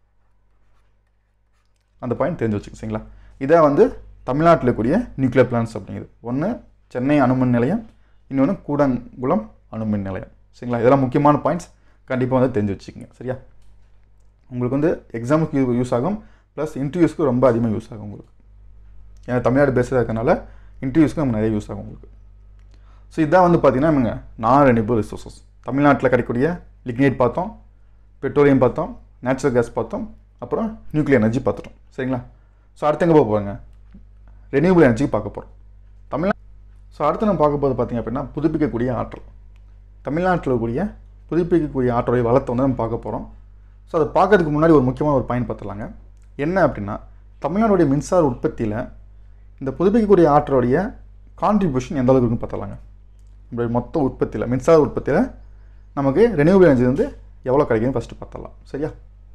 அந்த பாயிண்ட் தெரிஞ்சு வச்சுக்க. சரிங்களா? இதை வந்து தமிழ்நாட்டில் இருக்கக்கூடிய நியூக்ளியர் பிளான்ஸ் அப்படிங்கிறது. ஒன்று சென்னை அணுமின் நிலையம், இன்னொன்று கூடங்குளம் அணுமின் நிலையம். சரிங்களா? இதெல்லாம் முக்கியமான பாயிண்ட்ஸ் கண்டிப்பாக வந்து தெரிஞ்சு வச்சுக்கோங்க. சரியா? உங்களுக்கு வந்து எக்ஸாமுக்கு யூஸ் ஆகும், ப்ளஸ் இன்டர்வியூஸ்க்கு ரொம்ப அதிகமாக யூஸ் ஆகும் உங்களுக்கு. ஏன்னா தமிழ்நாடு பேஸாக இருக்கனால இன்டர்வியூஸ்க்கு நம்ம நிறைய யூஸ் ஆகும் உங்களுக்கு. ஸோ இதான் வந்து பார்த்தீங்கன்னா நம்ம நான் ரெனியூவபிள் ரிசோர்ஸஸ். தமிழ்நாட்டில் கிடைக்கக்கூடிய லிக்னைட் பார்த்தோம், பெட்ரோலியம் பார்த்தோம், நேச்சுரல் கேஸ் பார்த்தோம், அப்புறம் நியூக்ளியர் எனர்ஜி பார்த்துட்டோம். சரிங்களா? ஸோ அடுத்து எங்கே போக போகிறாங்க? ரெனியூவபிள் எனர்ஜிக்கு பார்க்க போகிறோம் தமிழ்நாடு. ஸோ அடுத்து நம்ம பார்க்க போது பார்த்திங்க அப்படின்னா புதுப்பிக்கக்கூடிய ஆற்றல். தமிழ்நாட்டில் இருக்கக்கூடிய புதுப்பிக்கக்கூடிய ஆற்றலை வளத்தை வந்து நம்ம பார்க்க போகிறோம். ஸோ அதை பார்க்கறதுக்கு முன்னாடி ஒரு முக்கியமான ஒரு பாயிண்ட் பார்த்துலாங்க. என்ன அப்படின்னா தமிழ்நாடுடைய மின்சார உற்பத்தியில் இந்த புதுப்பிக்கக்கூடிய ஆற்றலுடைய கான்ட்ரிபியூஷன் எந்த அளவுக்கு இருக்குன்னு பார்த்துலாங்க. நம்மளுடைய மொத்த உற்பத்தியில் மின்சார உற்பத்தியில் நமக்கு ரெனியூவபிள் எனர்ஜி வந்து எவ்வளோ கிடைக்குதுன்னு ஃபஸ்ட்டு பார்த்துடலாம். சரியா?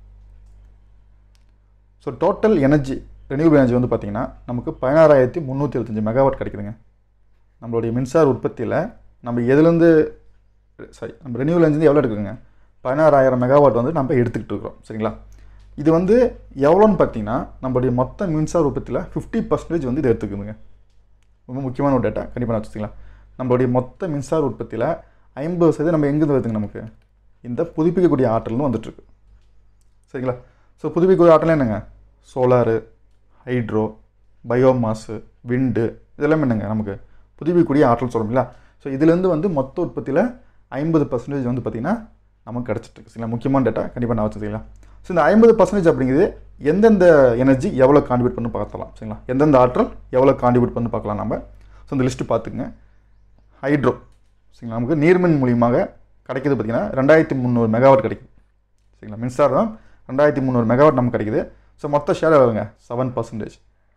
So total energy renewable energy வந்து பார்த்திங்கன்னா நமக்கு பதினாறாயிரத்தி முந்நூற்றி எழுபத்தஞ்சு மெகாவாட் கிடைக்குதுங்க. நம்மளுடைய மின்சார உற்பத்தியில் நம்ம எதுலேருந்து சாரி நம்ம ரெனியூவபிள் எனர்ஜி எவ்வளோ எடுக்குதுங்க? பதினாறாயிரம் மெகாவாட் வந்து நம்ம எடுத்துக்கிட்டு இருக்கிறோம். சரிங்களா? இது வந்து எவ்வளோன்னு பார்த்தீங்கன்னா நம்மளுடைய மொத்த மின்சார உற்பத்தியில் ஃபிஃப்டி பர்சன்டேஜ் வந்து இது எடுத்துக்குதுங்க. ரொம்ப முக்கியமான ஒரு டேட்டா கண்டிப்பாக நான் வச்சுக்கலாம். நம்மளுடைய மொத்த மின்சார உற்பத்தியில் ஐம்பது சதவீதம் நம்ம எங்கேருந்து வருதுங்க? நமக்கு இந்த புதுப்பிக்கக்கூடிய ஆற்றல்னு வந்துட்டுருக்கு. சரிங்களா? ஸோ புதுப்பிக்கக்கூடிய ஆற்றல் என்னங்க? சோலாரு, ஹைட்ரோ, பயோமாஸு, விண்டு, இதெல்லாம் என்னங்க நமக்கு புதுப்பிக்கக்கூடிய ஆற்றல் சொல்கிறோம்ல. ஸோ இதுலேருந்து வந்து மொத்த உற்பத்தியில் ஐம்பது பர்சன்டேஜ் வந்து பார்த்திங்கன்னா நமக்கு கிடச்சிட்ருக்கு. சரிங்களா? முக்கியமான டேட்டா கண்டிப்பாக நான் வச்சுக்கலாம். ஸோ இந்த ஐம்பது பர்சன்டேஜ் அப்படிங்கிறது எந்தெந்த எனர்ஜி எவ்வளோ கான்ட்ரிபியூட் பண்ணி பார்க்கலாம். சரிங்களா? எந்தெந்த ஆற்றல் எவ்வளோ கான்ட்ரிபியூட் பண்ணி பார்க்கலாம் நம்ம. ஸோ இந்த லிஸ்ட்டு பார்த்துக்குங்க. ஹைட்ரோ. சரிங்களா? நமக்கு நீர்மின் மூலியமாக கிடைக்கிது பார்த்திங்கன்னா ரெண்டாயிரத்தி முந்நூறு மெகாவாட் கிடைக்குது. சரிங்களா? மின்சாரம் ரெண்டாயிரத்தி முந்நூறு மெகாவாட் நமக்கு கிடைக்குது. ஸோ மொத்த ஷேர் எவ்வளோங்க? Seven percentage.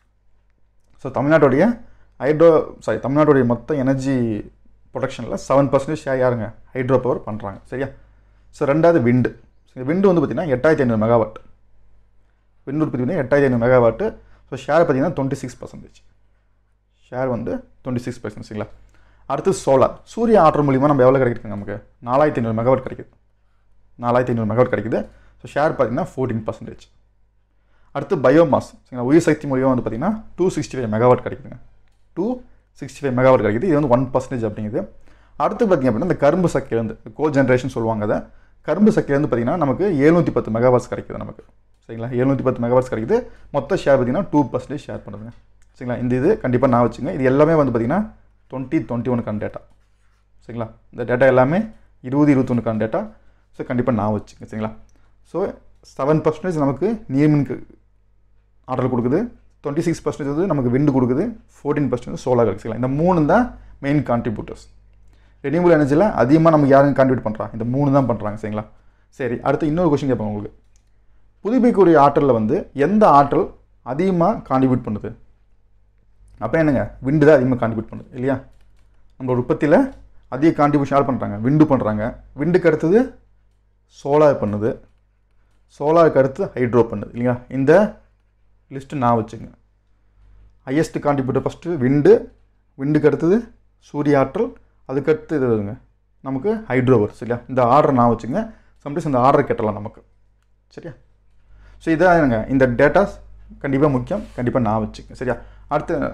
ஸோ தமிழ்நாட்டுடைய ஹைட்ரோ சாரி தமிழ்நாட்டுடைய மொத்த எனர்ஜி ப்ரொடக்ஷனில் செவன் பர்சன்டேஜ் ஷேர் யாருங்க? ஹைட்ரோ பவர் பண்ணுறாங்க. சரியா? ஸோ ரெண்டாவது விண்டு. விண்டு வந்து பார்த்திங்கன்னா எட்டாயிரத்தி ஐநூறு மெகாவாட். விண்டு உற்பத்தி பார்த்திங்கன்னா எட்டாயிரத்தி ஐநூறு மெகாவாட்டு. ஸோ ஷேர் பார்த்திங்கன்னா டுவெண்ட்டி சிக்ஸ் பர்சன்டேஜ். ஷேர் வந்து டுவெண்ட்டி சிக்ஸ் பர்சன்ட். சரிங்களா? அடுத்து சோலார். சூரிய ஆற்றல் மூலிமா நம்ம எவ்வளோ கிடைக்குதுங்க? நமக்கு நாலாயிரத்தி ஐநூறு மெகாவாட் கிடைக்குது. நாலாயிரத்தி ஐநூறு மெகாவாட் கிடைக்குது. ஸோ ஷேர் பார்த்திங்கன்னா ஃபோர்டீன் பர்சன்டேஜ். அடுத்து பயோமாஸ். சரிங்களா? உயிர் சக்தி மூலிமா வந்து பார்த்திங்கன்னா டூ சிக்ஸ்டி ஃபைவ் மெகாவாட் கிடைக்குதுங்க. டூ சிக்ஸ்டி ஃபைவ் மெகாவாட் கிடைக்குது. இது வந்து ஒன் பர்சன்டேஜ் அப்படிங்குது. அடுத்து பார்த்திங்க அப்படின்னா இந்த கரும்பு சக்கையிலேருந்து கோ ஜென்ரேஷன் சொல்லுவாங்க. அதை கரும்பு சக்கையிலேருந்து பார்த்திங்கன்னா நமக்கு எழுநூற்றி பத்து மெகாவாட்ஸ் கிடைக்குது நமக்கு. சரிங்களா? எழுநூற்றி பத்து மெகாவாட்ஸ் கிடைக்குது. மொத்த ஷேர் பார்த்திங்கன்னா டூ பர்சன்டேஜ் ஷேர் பண்ணுதுங்க. சரிங்களா? இந்த இது கண்டிப்பாக நான் வச்சுங்க. இது எல்லாமே வந்து பார்த்திங்கன்னா டுவெண்ட்டி டுவெண்ட்டி ஒனுக்கான டேட்டா. சரிங்களா? இந்த டேட்டா எல்லாமே இருபது இருபத்தொன்னுக்கான டேட்டா. ஸோ கண்டிப்பாக நான் வச்சுங்க. சரிங்களா? ஸோ செவன் பர்சன்டேஜ் நமக்கு நீர்மின்க்கு ஆற்றல் கொடுக்குது. டுவெண்ட்டி சிக்ஸ் பர்சன்டேஜ் வந்து நமக்கு விண்டு கொடுக்குது. ஃபோர்டீன் பர்சன்டேஜ் சோலார் இருக்குது. சரிங்களா? இந்த மூணு தான் மெயின் கான்ட்ரிபியூட்டர்ஸ். ரெனியூவபிள் எனர்ஜியில் அதிகமாக நமக்கு யாரும் கான்ட்ரிபியூட் பண்ணுறாங்க? இந்த மூணு தான் பண்ணுறாங்க. சரிங்களா? சரி, அடுத்து இன்னொரு கொஸ்டின் கேட்பாங்க உங்களுக்கு. புதுப்பிக்கக்கூடிய ஆற்றலில் வந்து எந்த ஆற்றல் அதிகமாக கான்ட்ரிபியூட் பண்ணுது? அப்போ என்னங்க? விண்டு தான் அதிகமாக கான்ட்ரிபியூட் பண்ணுது இல்லையா? நம்மளோட உற்பத்தியில் அதிக கான்ட்ரிபியூஷன் யார் பண்ணுறாங்க? விண்டு பண்ணுறாங்க. விண்டுக்கு அடுத்தது சோலார் பண்ணுது. சோலாருக்கு அடுத்து ஹைட்ரோ பண்ணுது இல்லையா? இந்த லிஸ்ட்டு நான் வச்சுங்க. ஹையஸ்ட் கான்ட்ரிபியூட்டர் ஃபஸ்ட்டு விண்டு, விண்டுக்கு அடுத்தது சூரிய ஆற்றல், அதுக்கடுத்து இது வருங்க நமக்கு ஹைட்ரோ வரும். சரியா? இந்த ஆர்டர் நான் வச்சுங்க. சம்டைம்ஸ் இந்த ஆர்டர் கேட்டலாம் நமக்கு. சரியா? ஸோ இதான் என்னங்க இந்த டேட்டாஸ் கண்டிப்பாக முக்கியம். கண்டிப்பாக நான் வச்சுக்கேன். சரியா? அடுத்து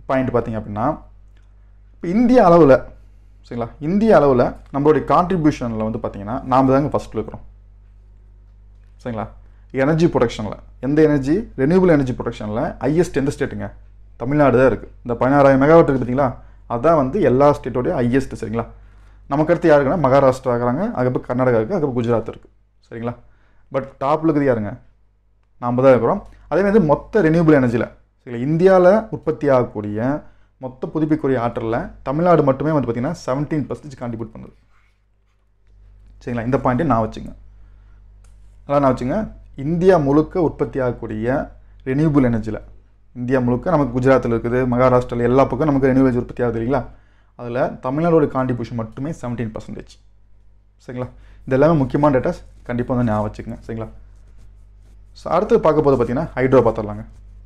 பாயிண்ட் பார்த்தீங்க அப்படின்னா, இப்போ இந்திய அளவில் சரிங்களா, இந்திய அளவில் நம்மளுடைய கான்ட்ரிபியூஷனில் வந்து பார்த்தீங்கன்னா நாம் தாங்க ஃபஸ்ட்டில் இருக்கிறோம் சரிங்களா. எனர்ஜி ப்ரொடக்ஷனில் எந்த எனர்ஜி ரெனியூபிள் எனர்ஜி ப்ரொடக்ஷனில் ஹையஸ்ட் எந்த ஸ்டேட்டுங்க? தமிழ்நாடு தான் இருக்குது. இந்த பதினாறாயிரம் மெகாவாட் இருக்குது பார்த்தீங்களா, அதுதான் வந்து எல்லா ஸ்டேட்டோடைய ஹையஸ்ட் சரிங்களா. நமக்கு அடுத்து யாருக்குன்னா மகாராஷ்டிரா இருக்கிறாங்க, அதுக்கப்புறம் கர்நாடகா இருக்குது, அதுக்கப்புறம் குஜராத் இருக்குது சரிங்களா. பட் டாப்பில் இருக்குது யாருங்க? நாம் தான் இருக்கிறோம். அதேமாதிரி மொத்த ரெனியூபிள் எனர்ஜியில் சரிங்களா, இந்தியாவில் உற்பத்தி ஆகக்கூடிய மொத்த புதுப்பிக்கக்கூடிய ஆற்றலில் தமிழ்நாடு மட்டுமே வந்து பார்த்திங்கன்னா செவன்டீன் பர்சன்டேஜ் கான்ட்ரிபியூட் பண்ணுது சரிங்களா. இந்த பாயிண்ட்டை நான் வச்சுங்க, அதான் நான் வச்சுங்க. இந்தியா முழுக்க உற்பத்தி ஆகக்கூடிய ரெனியூபிள் எனர்ஜியில் இந்தியா முழுக்க நமக்கு குஜராத்தில் இருக்குது, மகாராஷ்டிராவில் எல்லா பக்கம் நமக்கு ரெனியூபிள் எனர்ஜி உற்பத்தி ஆகுது இல்லைங்களா. அதில் தமிழ்நாடோட கான்ட்ரிபியூஷன் மட்டுமே செவன்டீன் பர்சன்டேஜ் சரிங்களா. இது எல்லாமே முக்கியமான டேட்டாஸ், கண்டிப்பாக வந்து ஞாபகம் வச்சுக்கோங்க சரிங்களா. ஸோ அடுத்து பார்க்க போது பார்த்தீங்கன்னா ஹைட்ரோ பார்த்துடலாங்க.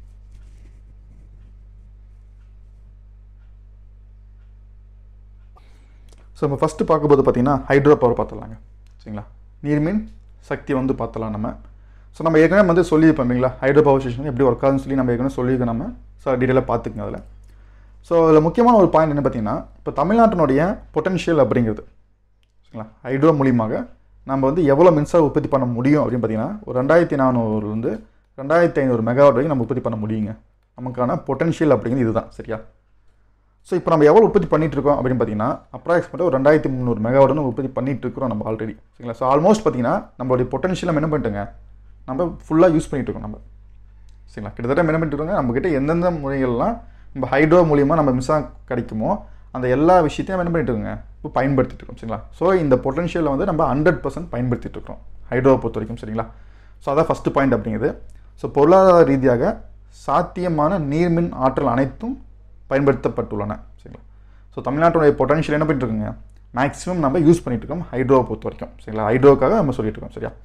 ஸோ நம்ம ஃபஸ்ட்டு பார்க்கும்போது பார்த்தீங்கன்னா ஹைட்ரோ பவர் பார்த்துடலாங்க சரிங்களா. நீர்மின் சக்தி வந்து பார்த்தலாம் நம்ம. ஸோ நம்ம ஏற்கனவே வந்து சொல்லியிருப்போம் இல்லைங்களா, ஹைட்ரோ பவர் ஸ்டேஷன் எப்படி ஒர்க் ஆகுதுன்னு சொல்லி நம்ம ஏற்கனவே சொல்லியிருக்கோம் நம்ம. ஸோ டீட்டெயிலாக பார்த்துக்குங்க அதில். ஸோ அதில் முக்கியமான ஒரு பாயிண்ட் என்ன பார்த்தீங்கன்னா, இப்போ தமிழ்நாட்டினுடைய பொட்டன்ஷியல் அப்படிங்கிறது சரிங்களா, ஹைட்ரோ மூலியமாக நம்ம வந்து எவ்வளோ மின்சாரம் உற்பத்தி பண்ண முடியும் அப்படின்னு பார்த்தீங்கன்னா, ஒரு ரெண்டாயிரத்தி நானூறுலேருந்து ரெண்டாயிரத்தி ஐநூறு மெகாவாட் வரைக்கும் நம்ம உற்பத்தி பண்ண முடியுங்க. நமக்கான பொட்டன்ஷியல் அப்படிங்கிறது இதுதான் சரியா. ஸோ இப்போ நம்ம எவ்வளோ உற்பத்தி பண்ணிகிட்டு இருக்கோம் அப்படின்னு பார்த்தீங்கன்னா, அப்ராக்சிமேட்டாக ஒரு ரெண்டாயிரத்தி முந்நூறு மெகாவாட் நம்ம உற்பத்தி பண்ணிகிட்டு இருக்கிறோம் நம்ம ஆல்ரெடி சரிங்களா. ஸோ ஆல்மோஸ்ட் பார்த்தீங்கன்னா நம்மளுடைய பொட்டன்ஷியல் நம்ம என்ன பண்ணிட்டுங்க, நம்ம ஃபுல்லாக யூஸ் பண்ணிகிட்டு இருக்கோம் நம்ம சரிங்களா. கிட்டத்தட்ட என்ன பண்ணிட்டு இருக்கோங்க, நம்மக்கிட்ட எந்தெந்த முறைகள்லாம் நம்ம ஹைட்ரோ மூலியமாக நம்ம மின்சாரம் கிடைக்குமோ அந்த எல்லா விஷயத்தையும் நம்ம என்ன பண்ணிட்டு இருக்கோங்க, இப்போ பயன்படுத்திட்டு இருக்கோம் சரிங்களா. ஸோ இந்த பொட்டன்ஷியலை வந்து நம்ம ஹண்ட்ரட் பர்சன்ட் பயன்படுத்திட்டு இருக்கோம் ஹைட்ரோவை பொறுத்த வரைக்கும் சரிங்களா. ஸோ அதான் ஃபஸ்ட்டு பாயிண்ட் அப்படிங்கிறது. ஸோ பொருளாதார ரீதியாக சாத்தியமான நீர்மின் ஆற்றல் அனைத்தும் பயன்படுத்தப்பட்டுள்ளன சரிங்களா. ஸோ தமிழ்நாட்டுடைய பொட்டன்ஷியல் என்ன பண்ணிட்டு இருக்குங்க, மேக்ஸிமம் நம்ம யூஸ் பண்ணிட்டு இருக்கோம் ஹைட்ரோவை பொறுத்த வரைக்கும் சரிங்களா. ஹைட்ரோக்காக நம்ம சொல்லிட்டு இருக்கோம் சரியா.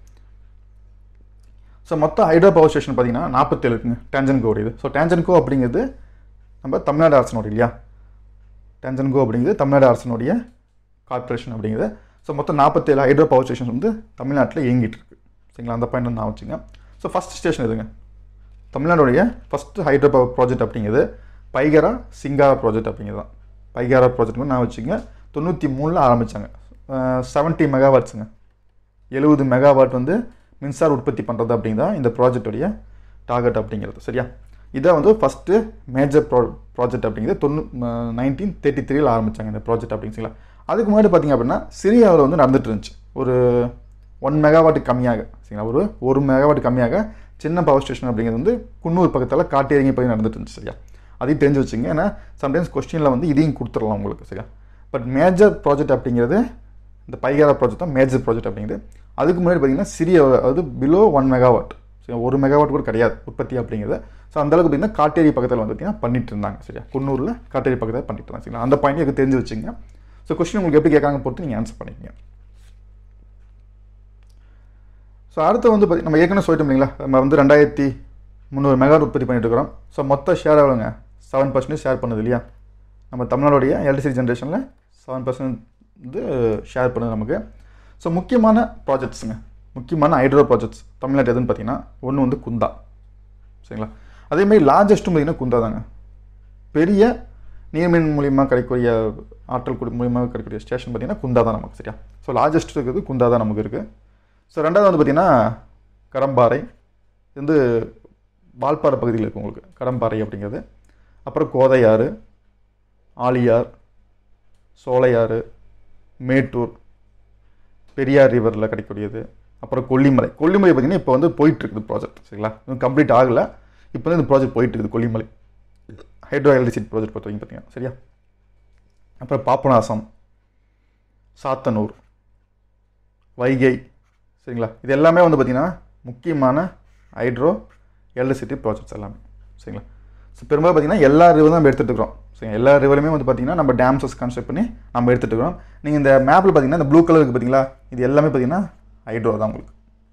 ஸோ மொத்த ஹைட்ரோ பவர் ஸ்டேஷன் பார்த்தீங்கன்னா நாற்பத்தேழு இருக்குங்க, டேஞ்சன்கோ இது. ஸோ டேஞ்சன்கோ அப்படிங்கிறது நம்ம தமிழ்நாடு அரசனுடைய இல்லையா, டேஞ்சன்கோ அப்படிங்கிறது தமிழ்நாடு அரசனுடைய கார்பரேஷன் அப்படிங்கிறது. ஸோ மொத்தம் நாற்பத்தேழு ஹைட்ரோ பவர் ஸ்டேஷன் வந்து தமிழ்நாட்டில் இயங்கிட்டு இருக்கு சரிங்களா. அந்த பாயிண்ட் வந்து நான் வச்சுங்க. ஸோ ஃபஸ்ட் ஸ்டேஷன் எதுங்க, தமிழ்நாடுடைய ஃபஸ்ட்டு ஹைட்ரோ பவர் ப்ராஜெக்ட் அப்படிங்கிறது பைகரா சிங்காரா ப்ராஜெக்ட் அப்படிங்கிறது தான். பைகாரா ப்ராஜெக்ட் வந்து நான் வச்சுங்க தொண்ணூற்றி மூணில் ஆரம்பித்தாங்க. செவன்ட்டி மெகாவாட்ஸுங்க, எழுபது மெகாவாட் வந்து மின்சார உற்பத்தி பண்ணுறது அப்படிங்கிறதான் இந்த ப்ராஜெக்டுடைய டார்கெட் அப்படிங்கிறது சரியா. இதை வந்து ஃபஸ்ட்டு மேஜர் ப்ரா ப்ராஜெக்ட் அப்படிங்கிறது தொண்ணூ நைன்டீன் தேர்ட்டி த்ரீல ஆரம்பித்தாங்க இந்த ப்ராஜெக்ட் அப்படிங்களா. அதுக்கு முன்னாடி பார்த்திங்க அப்படின்னா சிரியாவில் வந்து நடந்துட்டு இருந்துச்சு, ஒரு ஒன் மெகாவாட்டு கம்மியாக சரிங்களா, ஒரு ஒரு மெகாவாட் கம்மியாக சின்ன பவர் ஸ்டேஷன் அப்படிங்கிறது வந்து குன்னூர் பக்கத்தில் காட்டேரிங்க போய் நடந்துட்டு இருந்துச்சு சரியா. அதையும் தெரிஞ்சு வச்சுங்க, ஏன்னா சம்டைம்ஸ் கொஸ்டினில் வந்து இதையும் கொடுத்துடலாம் உங்களுக்கு சரியா. பட் மேஜர் ப்ராஜெக்ட் அப்படிங்கிறது இந்த பைகாரா ப்ராஜெக்ட் தான் மேஜர் ப்ராஜெக்ட் அப்படிங்கிறது. அதுக்கு முன்னாடி பார்த்திங்கன்னா சிறிய, அதாவது பிலோ ஒன் மெகாவாட் சரி, ஒரு மெகாவாட் கூட கிடையாது உற்பத்தி அப்படிங்கிறது. ஸோ அந்தளவுக்கு பார்த்திங்கன்னா காட்டேரி பக்கத்தில் வந்து பார்த்திங்கன்னா பண்ணிட்டு இருந்தாங்க சரியா, குன்னூரில் காட்டேரி பக்கத்தில் பண்ணிட்டு இருந்தாங்க சரிங்களா. அந்த பாயிண்ட் எனக்கு தெரிஞ்சு வச்சுங்க. ஸோ கொஸ்டின் உங்களுக்கு எப்படி கேட்காங்க பொறுத்து நீங்கள் ஆன்சர் பண்ணிக்கங்க. ஸோ அடுத்து வந்து பார்த்தி நம்ம ஏற்கனவே சொல்லிட்டோம் இல்லைங்களா, நம்ம வந்து ரெண்டாயிரத்தி முந்நூறு மெகாவாட் உற்பத்தி பண்ணிட்டு இருக்கிறோம். ஸோ மொத்த ஷேர் எவ்வளோங்க, செவன் பர்சன்டேஜ் ஷேர் பண்ணுது இல்லையா. நம்ம தமிழ்நாடுடைய எலக்ட்ரிசிட்டி ஜென்ரேஷனில் செவன் பர்சன்ட் வந்து ஷேர் பண்ணுது நமக்கு. ஸோ முக்கியமான ப்ராஜெக்ட்ஸுங்க, முக்கியமான ஹைட்ரோ ப்ராஜெக்ட்ஸ் தமிழ்நாட்டு எதுன்னு பார்த்தீங்கன்னா, ஒன்று வந்து குந்தா சரிங்களா. அதேமாதிரி லார்ஜஸ்ட்டும் பார்த்திங்கன்னா குந்தா தாங்க. பெரிய நீர்மின் மூலியமாக கிடைக்கக்கூடிய ஆற்றல் குடி மூலியமாக கிடைக்கக்கூடிய ஸ்டேஷன் பார்த்திங்கன்னா குந்தா தான் நமக்கு சரியா. ஸோ லார்ஜஸ்ட் இருக்குது குந்தா தான் நமக்கு இருக்குது. ஸோ ரெண்டாவது வந்து பார்த்திங்கன்னா கடம்பாறை, இது வந்து வால்பாறை பகுதியில் இருக்குது உங்களுக்கு கடம்பாறை அப்படிங்கிறது. அப்புறம் கோதையாறு, ஆலியார், சோலையாறு, மேட்டூர், பெரியார் ரிவரில் கிடைக்கக்கூடியது. அப்புறம் கொல்லிமலை, கொல்லிமலை பார்த்திங்கன்னா இப்போ வந்து போயிட்டுருக்குது ப்ராஜெக்ட் சரிங்களா, இன்னும் கம்ப்ளீட் ஆகலை, இப்போ வந்து இந்த ப்ராஜெக்ட் போயிட்டுருக்குது கொல்லிமலை ஹைட்ரோ எலக்ட்ரிசிட்டி ப்ராஜெக்ட் பொறுத்த வரைக்கும் பார்த்தீங்கன்னா சரியா. அப்புறம் பாபநாசம், சாத்தனூர், வைகை சரிங்களா, இது எல்லாமே வந்து பார்த்திங்கன்னா முக்கியமான ஹைட்ரோ எலக்ட்ரிசிட்டி ப்ராஜெக்ட்ஸ் எல்லாமே சரிங்களா. ஸோ பெரும்பாலும் பார்த்திங்கன்னா எல்லா ரிவரும் நம்ம எடுத்துகிட்டு இருக்கிறோம் சரிங்க. எல்லா ரிவருமே வந்து பார்த்திங்கன்னா நம்ம டேம்ஸஸ் கன்ஸ்ட்ரக்ட் பண்ணி நம்ம எடுத்துகிட்டு இருக்கிறோம். நீங்கள் இந்த மேப்பில் பார்த்திங்கன்னா இந்த ப்ளூ கலர் இருக்குது பார்த்திங்களா, இது எல்லாமே பார்த்திங்கன்னா ஹைட்ரோ தான் உங்களுக்கு.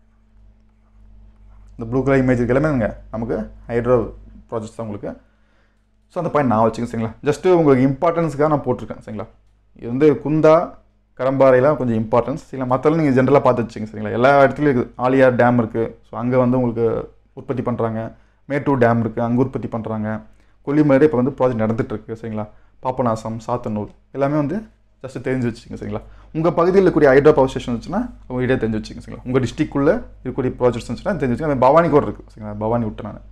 இந்த ப்ளூ கலர் இமேஜ் இருக்கு எல்லாமே நமக்கு ஹைட்ரோ ப்ராஜெக்ட்ஸ் தான் உங்களுக்கு. ஸோ அந்த பாயிண்ட் நான் வச்சுக்கேன் சரிங்களா. ஜஸ்ட்டு உங்களுக்கு இம்பார்ட்டன்ஸுக்காக நான் போட்டிருக்கேன் சரிங்களா. இது வந்து குந்தா கடம்பாறையெல்லாம் கொஞ்சம் இம்பார்ட்டன்ஸ் சரிங்களா. மற்றெல்லாம் நீங்கள் ஜென்ரலாக பார்த்து வச்சுங்க சரிங்களா. எல்லா இடத்துலையும் இருக்குது. ஆலியார் டேம் இருக்குது, ஸோ அங்கே வந்து உங்களுக்கு உற்பத்தி பண்ணுறாங்க. மேட்டூர் டேம் இருக்குது, அங்கே உற்பத்தி பண்ணுறாங்க. கொல்லிமலை இப்போ வந்து ப்ராஜெக்ட் நடந்துட்டு இருக்கு சரிங்களா. பாபநாசம், சாத்தனூர் எல்லாமே வந்து ஜஸ்ட் தெரிஞ்சு வச்சுக்கோங்க சரிங்களா. உங்கள் பகுதியில் இருக்கக்கூடிய ஹைட்ரோ பவர் ஸ்டேஷன் இருந்துச்சுன்னா உங்கள் இடையே தெரிஞ்சு வச்சுக்கோங்க சரிங்களா. உங்கள் டிஸ்ட்ரிக்ட்குள்ளே இருக்கக்கூடிய ப்ராஜெக்ட்ஸ் இருந்துச்சுன்னா தெரிஞ்சு வச்சுக்கோங்க. பவானி கூட இருக்குது சரிங்களா. பவானி விட்டு நான்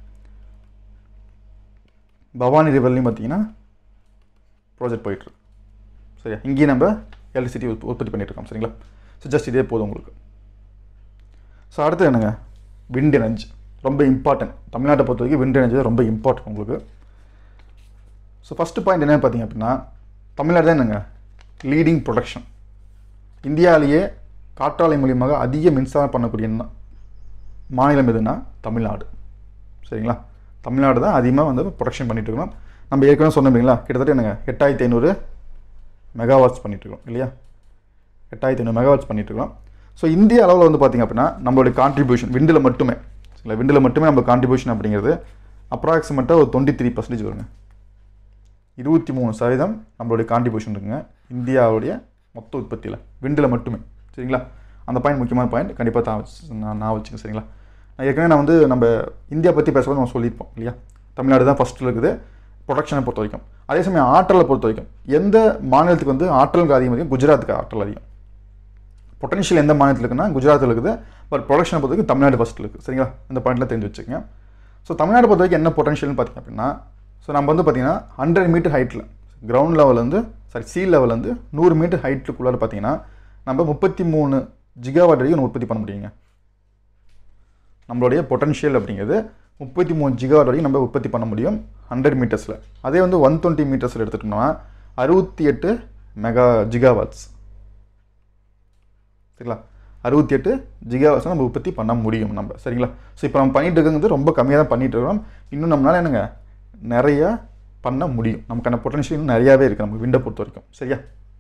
பவானி ரிவர்லையும் பார்த்தீங்கன்னா ப்ராஜெக்ட் போயிட்டுருக்கு சரியா. இங்கேயும் நம்ம எலக்ட்ரிசிட்டி உற்பத்தி பண்ணிட்டு இருக்கோம் சரிங்களா. ஸோ ஜஸ்ட் இதே போதும் உங்களுக்கு. ஸோ அடுத்து என்னங்க, விண்ட் எனர்ஜி ரொம்ப இம்பார்ட்டன்ட். தமிழ்நாட்டை பொறுத்த வரைக்கும் விண்ட் எனர்ஜி ரொம்ப இம்பார்ட்டன்ட் உங்களுக்கு. ஸோ ஃபஸ்ட்டு பாயிண்ட் என்னென்னு பார்த்தீங்க அப்படின்னா, தமிழ்நாடு தான் என்னங்க லீடிங் ப்ரொடக்ஷன். இந்தியாவிலேயே காற்றாலை மூலியமாக அதிக மின்சாரம் பண்ணக்கூடிய மாநிலம் எதுனா தமிழ்நாடு சரிங்களா. தமிழ்நாடு தான் அதிகமாக வந்து ப்ரொடக்ஷன் பண்ணிட்டு இருக்கோம். நம்ம ஏற்கனவே சொன்னோம் இல்லைங்களா, கிட்டத்தட்ட என்னங்க எட்டாயிரத்தி ஐநூறு மெகாவாட்ஸ் பண்ணிகிட்ருக்கோம் இல்லையா. எட்டாயிரத்தி ஐநூறு மெகாவாட்ஸ் பண்ணிகிட்ருக்கோம். ஸோ இந்திய அளவில் வந்து பார்த்திங்க அப்படின்னா நம்மளுடைய கான்ட்ரிபியூஷன் விண்டில் மட்டுமே இல்லை விண்டில் மட்டுமே நம்ம கான்ட்ரிபியூஷன் அப்படிங்கிறது அப்ராக்சிமேட்டாக ஒரு டுவெண்ட்டி த்ரீ பர்சன்டேஜ் வருங்க. இருபத்தி மூணு சதவீதம் நம்மளுடைய கான்ட்ரிபியூஷன் இருக்குங்க இந்தியாவுடைய மொத்த உற்பத்தியில் விண்டில் மட்டுமே சரிங்களா. அந்த பாயிண்ட் முக்கியமான பாயிண்ட் கண்டிப்பாக தான் வச்சு நான் நான் வச்சுங்க சரிங்களா. நான் ஏற்கனவே நான் வந்து நம்ம இந்தியா பற்றி பேசும்போது நம்ம சொல்லியிருப்போம் இல்லையா. தமிழ்நாடு தான் ஃபஸ்ட்டில் இருக்குது ப்ரொடக்ஷனை பொறுத்த வரைக்கும். அதே சமயம் ஆற்றலை பொறுத்த வரைக்கும் எந்த மாநிலத்துக்கு வந்து ஆற்றலுக்கு அதிகம் அதிகம் குஜராத்துக்கு ஆற்றல் அதிகம். பொட்டன்ஷியல் எந்த மாநிலத்தில் இருக்குன்னா குஜராத்தில் இருக்குது. பட் ப்ரொடக்ஷனை பொறுத்த வரைக்கும் தமிழ்நாடு ஃபஸ்ட்டில் இருக்குது சரிங்களா. இந்த பாயிண்ட்டில் தெரிஞ்சு வச்சுக்கோங்க. ஸோ தமிழ்நாடு பொறுத்த வரைக்கும் என்ன பொட்டன்ஷியல்னு பார்த்திங்க அப்படின்னா, ஸோ நம்ம வந்து பார்த்திங்கன்னா ஹண்ட்ரட் மீட்டர் ஹைட்டில் கிரவுண்ட் லெவல்லேருந்து சாரி சீ லெவல்லேருந்து நூறு மீட்டர் ஹைட்டுக்குள்ளார பார்த்திங்கன்னா நம்ம முப்பத்தி மூணு ஜிகாவாட் வரைக்கும் உற்பத்தி பண்ண முடியுங்க. நம்மளுடைய பொட்டன்ஷியல் அப்படிங்கிறது முப்பத்தி மூணு ஜிகாவாட் வரைக்கும் நம்ம உற்பத்தி பண்ண முடியும் ஹண்ட்ரட் மீட்டர்ஸில். அதே வந்து ஒன் டுவெண்ட்டி மீட்டர்ஸில் எடுத்துட்டோம்னா அறுபத்தி எட்டு மெகா ஜிகாவாட்ஸ் சரிங்களா. அறுபத்தி எட்டு ஜிகாவாட்ஸ் நம்ம உற்பத்தி பண்ண முடியும் நம்ம சரிங்களா. ஸோ இப்போ நம்ம பண்ணிட்டு இருக்கிறது ரொம்ப கம்மியாக தான் பண்ணிட்டு இருக்கிறோம். இன்னும் நம்மளால் என்னங்க நிறையா பண்ண முடியும். நமக்கான பொட்டன்ஷியல் இன்னும் நிறையாவே இருக்குது நம்ம விண்டை பொறுத்த வரைக்கும் சரியா.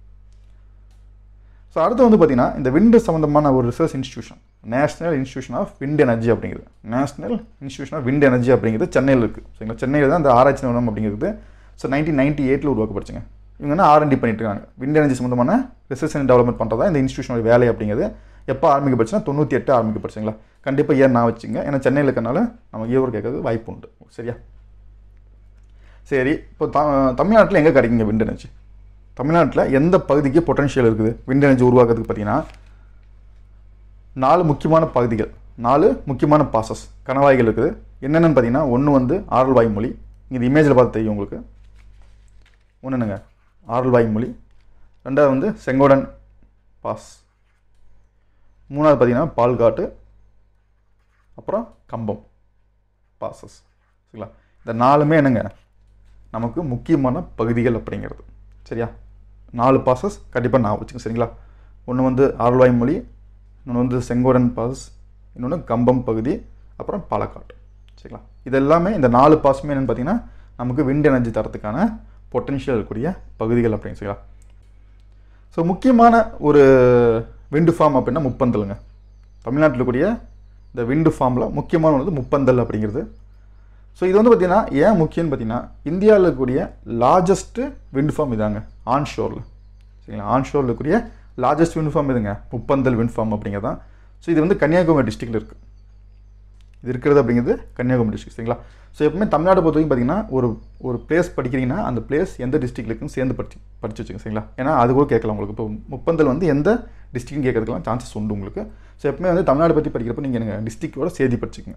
ஸோ அடுத்து வந்து பார்த்திங்கன்னா இந்த விண்டு சம்மந்தமான ஒரு research institution national institution of wind energy அப்படிங்கிறது national institution of wind energy அப்படிங்கிறது சென்னையில் இருக்குது சரிங்களா. சென்னையில் தான் அந்த ஆராய்ச்சி நிறுவனம் அப்படிங்கிறது ஸோ நைன்டீன் நைன்ட்டி எயிட்டில் உருவாக்கப்படுச்சுங்க. இவங்க என்ன ஆர்என்டி பண்ணிட்டு இருக்காங்க. விண்ட் எனர்ஜி சம்மந்தமான ரிசர்ச் அண்ட் டெவலப்மெண்ட் பண்ணுறதா இந்த இன்ஸ்டியூஷனோட வேலை அப்படிங்கிறது. எப்போ ஆரம்பிக்கப்படுச்சுன்னா தொண்ணூற்றி எட்டு ஆரம்பிக்கப்படுச்சுங்களா. கண்டிப்பாக ஏன் நான் வச்சுங்க, ஏன்னா சென்னையில் இருக்கனால நம்ம ஈரோடு கேட்கறது வாய்ப்பு உண்டு சரியா. சரி, இப்போ த தமிழ்நாட்டில் எங்கே கிடைக்குங்க விண்ட் எனர்ஜி? தமிழ்நாட்டில் எந்த பகுதிக்கு பொட்டன்ஷியல் இருக்குது விண்ட் எனர்ஜி உருவாக்குறதுக்கு பார்த்தீங்கன்னா நாலு முக்கியமான பகுதிகள், நாலு முக்கியமான பாசஸ் கணவாய்கள் இருக்குது. என்னென்னு பார்த்தீங்கன்னா ஒன்று வந்து ஆரல் வாய்மொழி. இது இமேஜில் பார்த்து தெரியும் உங்களுக்கு. ஒன்று என்னங்க ஆரல் வாய்மொழி. ரெண்டாவது வந்து செங்கோடன் பாஸ். மூணாவது பார்த்தீங்கன்னா பால்காட்டு. அப்புறம் கம்பம் பாசஸ் சரிங்களா. இந்த நாலுமே என்னங்க நமக்கு முக்கியமான பகுதிகள் அப்படிங்கிறது சரியா. நாலு பாசஸ் கண்டிப்பாக நான் வச்சுங்க சரிங்களா. ஒன்று வந்து ஆரல்வாய்மொழி, இன்னொன்று வந்து செங்கோடன் பாஸ், இன்னொன்று கம்பம் பகுதி, அப்புறம் பாலக்காடு சரிங்களா. இது எல்லாமே இந்த நாலு பாஸுமே என்னென்னு பார்த்தீங்கன்னா நமக்கு விண்ட் எனர்ஜி தரத்துக்கான பொட்டன்ஷியல் இருக்கக்கூடிய பகுதிகள் அப்படின்னு சரிங்களா. ஸோ முக்கியமான ஒரு விண்டு ஃபார்ம் அப்படின்னா முப்பந்தலுங்க. தமிழ்நாட்டில் இருக்கக்கூடிய இந்த விண்டு ஃபார்மில் முக்கியமான வந்து முப்பந்தல் அப்படிங்கிறது. ஸோ இது வந்து பார்த்திங்கன்னா ஏன் முக்கியம்னு பார்த்தீங்கன்னா இந்தியாவில் இருக்கக்கூடிய லார்ஜஸ்ட்டு விண்ட் ஃபார்ம் இதாங்க ஆன்ஷோரில் சரிங்களா. ஆன்ஷோரில் இருக்கக்கூடிய லார்ஜஸ்ட் விண்ட் ஃபார்ம் இதுங்க முப்பந்தல் விண்ட் ஃபார்ம் அப்படிங்கிறது தான். ஸோ இது வந்து கன்னியாகுமரி டிஸ்ட்ரிக்டில் இருக்குது. இது இருக்கிறது அப்படிங்கிறது கன்னியாகுமரி டிஸ்ட்ரிக்ட் சரிங்களா. ஸோ எப்பவுமே தமிழ்நாடு பொறுத்த வரைக்கும் பார்த்தீங்கன்னா ஒரு ஒரு பிளேஸ் படிக்கிறீங்கன்னா அந்த பிளேஸ் எந்த டிஸ்ட்ரிக்ட் இருக்குன்னு சேர்ந்து படிச்சு படிச்சு வச்சுங்க சரிங்களா. ஏன்னா அது கூட கேட்கலாம் உங்களுக்கு. இப்போ முப்பந்தல் வந்து எந்த டிஸ்ட்ரிக்ட்னு கேட்கறதுக்கெல்லாம் சான்சஸ் உண்டு உங்களுக்கு. ஸோ எப்பவுமே வந்து தமிழ்நாடு பற்றி படிக்கிறப்ப நீங்கள் எனக்கு டிஸ்ட்ரிக்டோட சேர்த்து படிச்சுக்கோங்க.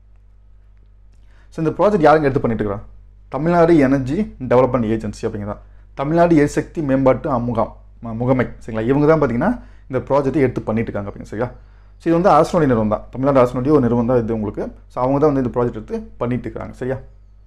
ஸோ இந்த ப்ராஜெக்ட் யாருங்க எடுத்து பண்ணிட்டு இருக்கிறா? தமிழ்நாடு எனர்ஜி டெவலப்மெண்ட் ஏஜென்சி அப்படிங்கிறதா தமிழ்நாடு எரிசக்தி மேம்பாட்டு முகாம் முகமை சரிங்களா. இவங்க தான் பார்த்தீங்கன்னா இந்த ப்ராஜெக்ட்டை எடுத்து பண்ணிட்டு இருக்காங்க அப்படிங்க சரியா. ஸோ இது வந்து அரசுடைய நிறுவனம் தான், தமிழ்நாடு அரசுடைய ஒரு நிறுவனம் தான் இது உங்களுக்கு. ஸோ அவங்க தான் வந்து இந்த ப்ராஜெக்ட் எடுத்து பண்ணிட்டு இருக்காங்க சரியா.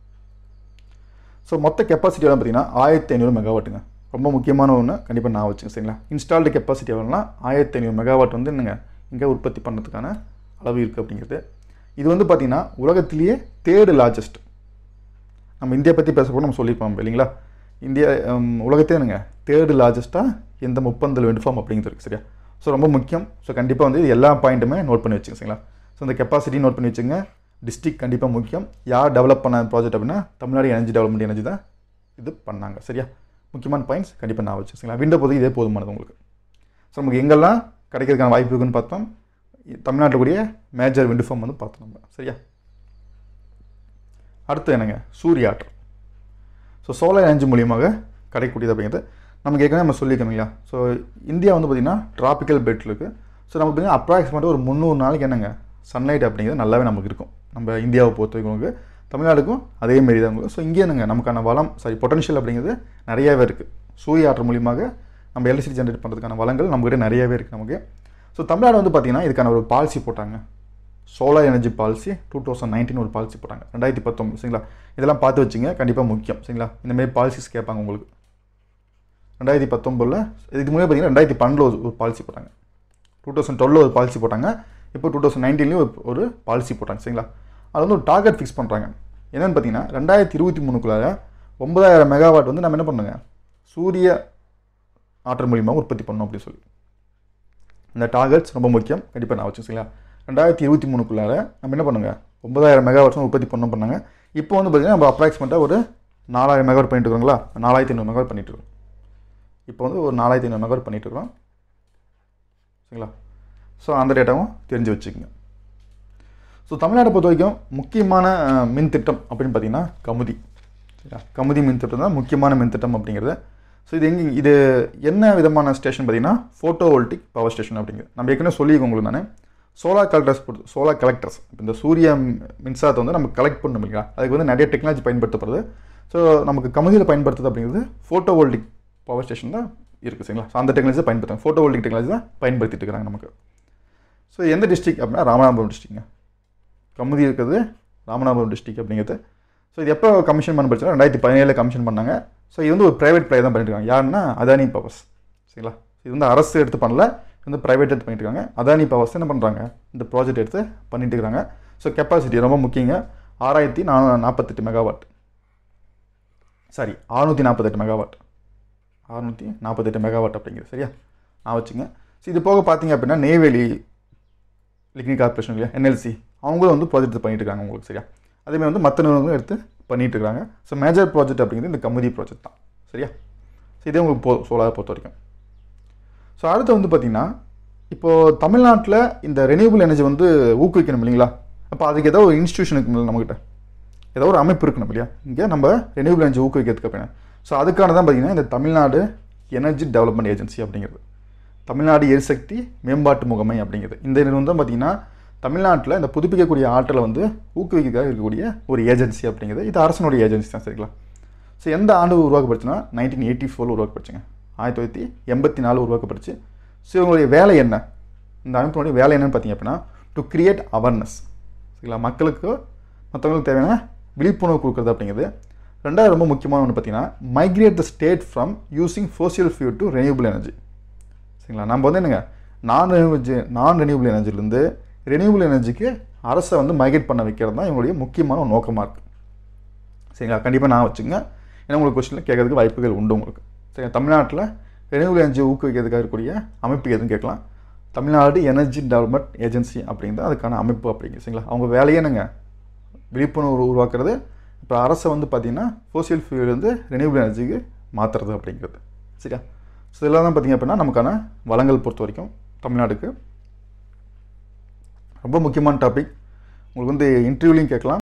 ஸோ மொத்த கெப்பாசிட்டி எவ்வளோ பார்த்தீங்கன்னா ஆயிரத்தி ஐநூறு மெகாவாட்டுங்க. ரொம்ப முக்கியமான ஒன்று கண்டிப்பாக நான் வச்சுங்க சரிங்களா. இன்ஸ்டால்டு கெப்பாசிட்டி எவ்வளோனா ஆயிரத்தி ஐநூறு மெகாவாட் வந்து என்னங்க இங்கே உற்பத்தி பண்ணுறதுக்கான அளவு இருக்குது அப்படிங்கிறது. இது வந்து பார்த்திங்கன்னா உலகத்திலேயே தேர்டு லார்ஜஸ்ட். நம்ம இந்தியா பற்றி பேசப்போ நம்ம சொல்லியிருப்போம் இல்லைங்களா. இந்தியா உலகத்தே என்னங்க தேர்டு லார்ஜஸ்ட்டாக இந்த முப்பந்தல் விண்ட் ஃபார்ம் அப்படிங்கிறது இருக்குது சரியா. ஸோ ரொம்ப முக்கியம். ஸோ கண்டிப்பாக வந்து இது எல்லா பாயிண்ட்டுமே நோட் பண்ணி வச்சுங்க சரிங்களா. ஸோ இந்த கெப்பாசிட்டி நோட் பண்ணி வச்சுங்க. டிஸ்ட்ரிக்ட் கண்டிப்பாக முக்கியம். யார் டெவலப் பண்ண ப்ராஜெக்ட் அப்படின்னா தமிழ்நாடு எனர்ஜி டெவலப்மெண்ட் எனர்ஜி தான் இது பண்ணாங்க சரியா. முக்கியமான பாயிண்ட்ஸ் கண்டிப்பாக நான் வச்சு சரிங்களா. விண்டோ போது இதே போதுமானது உங்களுக்கு. ஸோ நமக்கு எங்கெல்லாம் கிடைக்கிறதுக்கான வாய்ப்பு இருக்குன்னு பார்த்தோம். தமிழ்நாட்டில் கூடிய மேஜர் விண்ட் ஃபார்ம் வந்து பார்த்தோம் நம்ம சரியா. அடுத்து என்னங்க சூரிய ஆற்றல். ஸோ சோலார் எனர்ஜி மூலியமாக கிடைக்கக்கூடியது அப்படிங்கிறது நமக்கு ஏற்கனவே நம்ம சொல்லியிருக்கோம் இல்லையா. ஸோ இந்தியா வந்து பார்த்திங்கன்னா ட்ராபிக்கல் பெல்ட்டில் இருக்குது. ஸோ நமக்கு பார்த்திங்கன்னா அப்ராக்சிமேட்டாக ஒரு முந்நூறு நாளைக்கு என்னங்க சன்லைட் அப்படிங்கிறது நல்லாவே நமக்கு இருக்கும். நம்ம இந்தியாவை பொறுத்த வரைக்கும் தமிழ்நாடுக்கும் அதே மாரி தான் உங்களுக்கு. ஸோ இங்கே என்னங்க நமக்கான வளம் சாரி பொட்டன்ஷியல் அப்படிங்கிறது நிறையாவே இருக்குது. சூரிய ஆற்றல் மூலியமாக நம்ம எலக்ட்ரிசிட்டி ஜென்ரேட் பண்ணுறதுக்கான வளங்கள் நம்மகிட்ட நிறையாவே இருக்குது நமக்கு. ஸோ தமிழ்நாடு வந்து பார்த்திங்கன்னா இதுக்கான ஒரு பாலிசி போட்டாங்க, solar energy policy two thousand nineteen ஒரு பாலிசி போட்டாங்க ரெண்டாயிரத்தி பத்தொம்பது சரிங்களா. இதெல்லாம் பார்த்து வச்சுங்க, கண்டிப்பாக முக்கியம் சரிங்களா. இந்தமாரி பாலிசிஸ் கேட்பாங்க உங்களுக்கு. ரெண்டாயிரத்தி பத்தொம்பதில் இதுக்கு முன்னாடி பார்த்தீங்கன்னா ரெண்டாயிரத்தி பன்னெண்டில் ஒரு பாலிசி போட்டாங்க, டூ தௌசண்ட் டுவெலில் ஒரு பாலிசி போட்டாங்க, இப்போ டூ தௌசண்ட் நைன்டீன்லேயும் ஒரு ஒரு பாலிசி போட்டாங்க சரிங்களா. அது வந்து ஒரு டார்கெட் ஃபிக்ஸ் பண்ணுறாங்க. என்னென்னு பார்த்தீங்கன்னா ரெண்டாயிரத்தி இருபத்தி மூணுக்குள்ளார ஒன்பதாயிரம் மெகாவாட் வந்து நம்ம என்ன பண்ணுங்க சூரிய ஆற்றல் மூலியமாக உற்பத்தி பண்ணோம் அப்படின்னு சொல்லி. இந்த டார்கெட்ஸ் ரொம்ப முக்கியம், கண்டிப்பாக நான் வச்சு சரிங்களா. ரெண்டாயிரத்தி இருபத்தி மூணுக்குள்ளார நம்ம என்ன பண்ணுங்க ஒன்பதாயிரம் மெகாவாட்ஸ் உற்பத்தி பண்ணோம் பண்ணாங்க. இப்போ வந்து பார்த்தீங்கன்னா நம்ம அப்ராக்சிமேட்டாக ஒரு நாலாயிரம் மெகாவாட் பண்ணிட்டு இருக்கோங்களா, நாலாயிரத்தி ஐநூறு மெகாவாட் பண்ணிட்டு இருக்கோம். இப்போ வந்து ஒரு நாலாயிரத்தி ஐநூறு மெகாவாட் பண்ணிட்டு இருக்கோம் சரிங்களா. ஸோ அந்த டேட்டாவும் தெரிஞ்சு வச்சுக்கோங்க. ஸோ தமிழ்நாட்டை பொறுத்த வரைக்கும் முக்கியமான மின் திட்டம் அப்படின்னு பார்த்தீங்கன்னா கமுதி சரிங்களா. கமுதி மின் திட்டம் தான் முக்கியமான மின் திட்டம் அப்படிங்கிறது. ஸோ இது எங்கே இது என்ன விதமான ஸ்டேஷன் பார்த்தீங்கன்னா ஃபோட்டோவோல்டிக் பவர் ஸ்டேஷன் அப்படிங்கிறது நம்ம ஏற்கனவே சொல்லியிருக்கோம் உங்களுக்கு. நான் சோலார் கலெக்டர்ஸ் பொறுத்து சோலார் கலெக்டர்ஸ் இப்போ இந்த சூரிய மின்சாரத்தை வந்து நம்ம கலெக்ட் பண்ணணும் இல்லைங்களா, அதுக்கு வந்து நிறைய டெக்னாலஜி பயன்படுத்தப்படுது. ஸோ நமக்கு கமுதியில் பயன்படுத்துறது அப்படிங்கிறது ஃபோட்டோவோல்டிக் பவர் ஸ்டேஷன் தான் இருக்குது சரிங்களா. ஸோ அந்த டெக்னாலஜி பயன்படுத்துறாங்க, ஃபோட்டோவோல்டிக் டெக்னாலஜி தான் பயன்படுத்திட்டு இருக்காங்க நமக்கு. ஸோ எந்த டிஸ்ட்ரிக்ட் அப்படின்னா ராமநாதபுரம் டிஸ்ட்ரிக்ங்க. கமுதி இருக்கிறது ராமநாதபுரம் டிஸ்ட்ரிக்ட் அப்படிங்கிறது. ஸோ இது எப்போ கமிஷன் பண்ண படிச்சா ரெண்டாயிரத்தி பதினேழில் கமிஷன் பண்ணாங்க. ஸோ இது வந்து ஒரு ப்ரைவேட் பிளேயர் தான் பண்ணிட்டு இருக்காங்க. யாருன்னா அதானி பவர்ஸ் சரிங்களா. இது வந்து அரசு எடுத்து பண்ணல, இது வந்து ப்ரைவேட் எடுத்து பண்ணிட்டு இருக்காங்க. அதானி பவர்ஸ் என்ன பண்ணுறாங்க இந்த ப்ராஜெக்ட் எடுத்து பண்ணிட்டு இருக்காங்க. ஸோ கெப்பாசிட்டி ரொம்ப முக்கியங்க, ஆறாயிரத்தி நானூ நாற்பத்தெட்டு மெகாவாட் சாரி அறுநூற்றி நாற்பத்தெட்டு மெகாவாட் அறுநூற்றி நாற்பத்தெட்டு மெகாவாட் அப்படிங்கிறது சரியா நான் வச்சுங்க. ஸோ இது போக பார்த்தீங்க அப்படின்னா நெய்வேலி லிக்னிட் கார்பரேஷன் இல்லையா என்எல்சி அவங்களும் வந்து ப்ராஜெக்ட் பண்ணிட்டு இருக்காங்க உங்களுக்கு சரியா. அதேமாதிரி வந்து மற்ற நிறுவனங்களும் எடுத்து பண்ணிட்டு இருக்காங்க. ஸோ மேஜர் ப்ராஜெக்ட் அப்படிங்கிறது இந்த கமுதி ப்ராஜெக்ட் தான் சரியா. ஸோ இதே உங்களுக்கு போ சோலாரை பொறுத்த வரைக்கும். ஸோ அடுத்து வந்து பார்த்திங்கன்னா இப்போது தமிழ்நாட்டில் இந்த ரெனியூபிள் எனர்ஜி வந்து ஊக்குவிக்கணும் இல்லைங்களா. அப்போ அதுக்கு ஏதோ ஒரு இன்ஸ்டியூஷனுக்கு இல்லை நம்மகிட்ட ஏதோ ஒரு அமைப்பு இருக்கணும் இல்லையா இங்கே நம்ம ரெனியூபிள் எனர்ஜி ஊக்குவிக்கிறதுக்கு அப்படின்னா. ஸோ அதுக்கான தான் பார்த்திங்கன்னா இந்த தமிழ்நாடு எனர்ஜி டெவலப்மெண்ட் ஏஜென்சி அப்படிங்கிறது, தமிழ்நாடு எரிசக்தி மேம்பாட்டு முகமை அப்படிங்கிறது. இந்த நிறுவனம் தான் பார்த்திங்கன்னா தமிழ்நாட்டில் இந்த புதுப்பிக்கக்கூடிய ஆற்றலை வந்து ஊக்குவிக்கிறதுக்காக இருக்கக்கூடிய ஒரு ஏஜென்சி அப்படிங்கிறது. இது அரசனுடைய ஏஜென்சி தான் சரிங்களா. ஸோ எந்த ஆண்டு உருவாக்கப்படுச்சுன்னா நைன்டீன் எயிட்டி ஃபோரில் உருவாக்கப்படுச்சுங்க, ஆயிரத்தி தொள்ளாயிரத்தி எண்பத்தி நாலு உருவாக்கப்படுச்சு. ஸோ இவங்களுடைய வேலை என்ன, இந்த அமைப்பினுடைய வேலை என்னன்னு பார்த்தீங்க அப்படின்னா டு கிரியேட் அவேர்னஸ் சரிங்களா, மக்களுக்கு மற்றவங்களுக்கு தேவையான விழிப்புணர்வு கொடுக்குறது அப்படிங்கிறது. ரெண்டாவது ரொம்ப முக்கியமான ஒன்று பார்த்தீங்கன்னா migrate the state from using fossil fuel to renewable energy சரிங்களா. நம்ம வந்து என்னங்க நான் ரெனியூபிள் நான் ரெனியூபிள் எனர்ஜிலேருந்து ரெனியூபிள் எனர்ஜிக்கு அரசை வந்து மைக்ரேட் பண்ண வைக்கிறது தான் இவங்களுடைய முக்கியமான ஒரு நோக்கமாக இருக்குது சரிங்களா. கண்டிப்பாக நான் வச்சுங்க, ஏன்னா உங்களுக்கு கொஸ்டினில் கேட்கறதுக்கு வாய்ப்புகள் உண்டு உங்களுக்கு சரிங்களா. தமிழ்நாட்டில் ரெனியூபிள் எனர்ஜி ஊக்குவிக்கிறதுக்காக இருக்கக்கூடிய அமைப்பு எதுவும் கேட்கலாம். தமிழ்நாடு எனர்ஜி டெவலப்மெண்ட் ஏஜென்சி அப்படிங்கிறது அதுக்கான அமைப்பு அப்படிங்க சரிங்களா. அவங்க வேலையே என்னங்க விழிப்புணர்வு உருவாக்குறது, இப்போ அரசை வந்து பார்த்திங்கன்னா ஃபோசியல் ஃபியூல் வந்து ரெனியூபிள் எனர்ஜிக்கு மாற்றுறது அப்படிங்கிறது சரியா. ஸோ இதெல்லாம் தான் பார்த்திங்க அப்படின்னா நமக்கான வளங்கள் பொறுத்த வரைக்கும் தமிழ்நாடுக்கு ரொம்ப முக்கியமான டாபிக். உங்களுக்கு வந்து இன்டர்வியூலையும் கேட்கலாம்,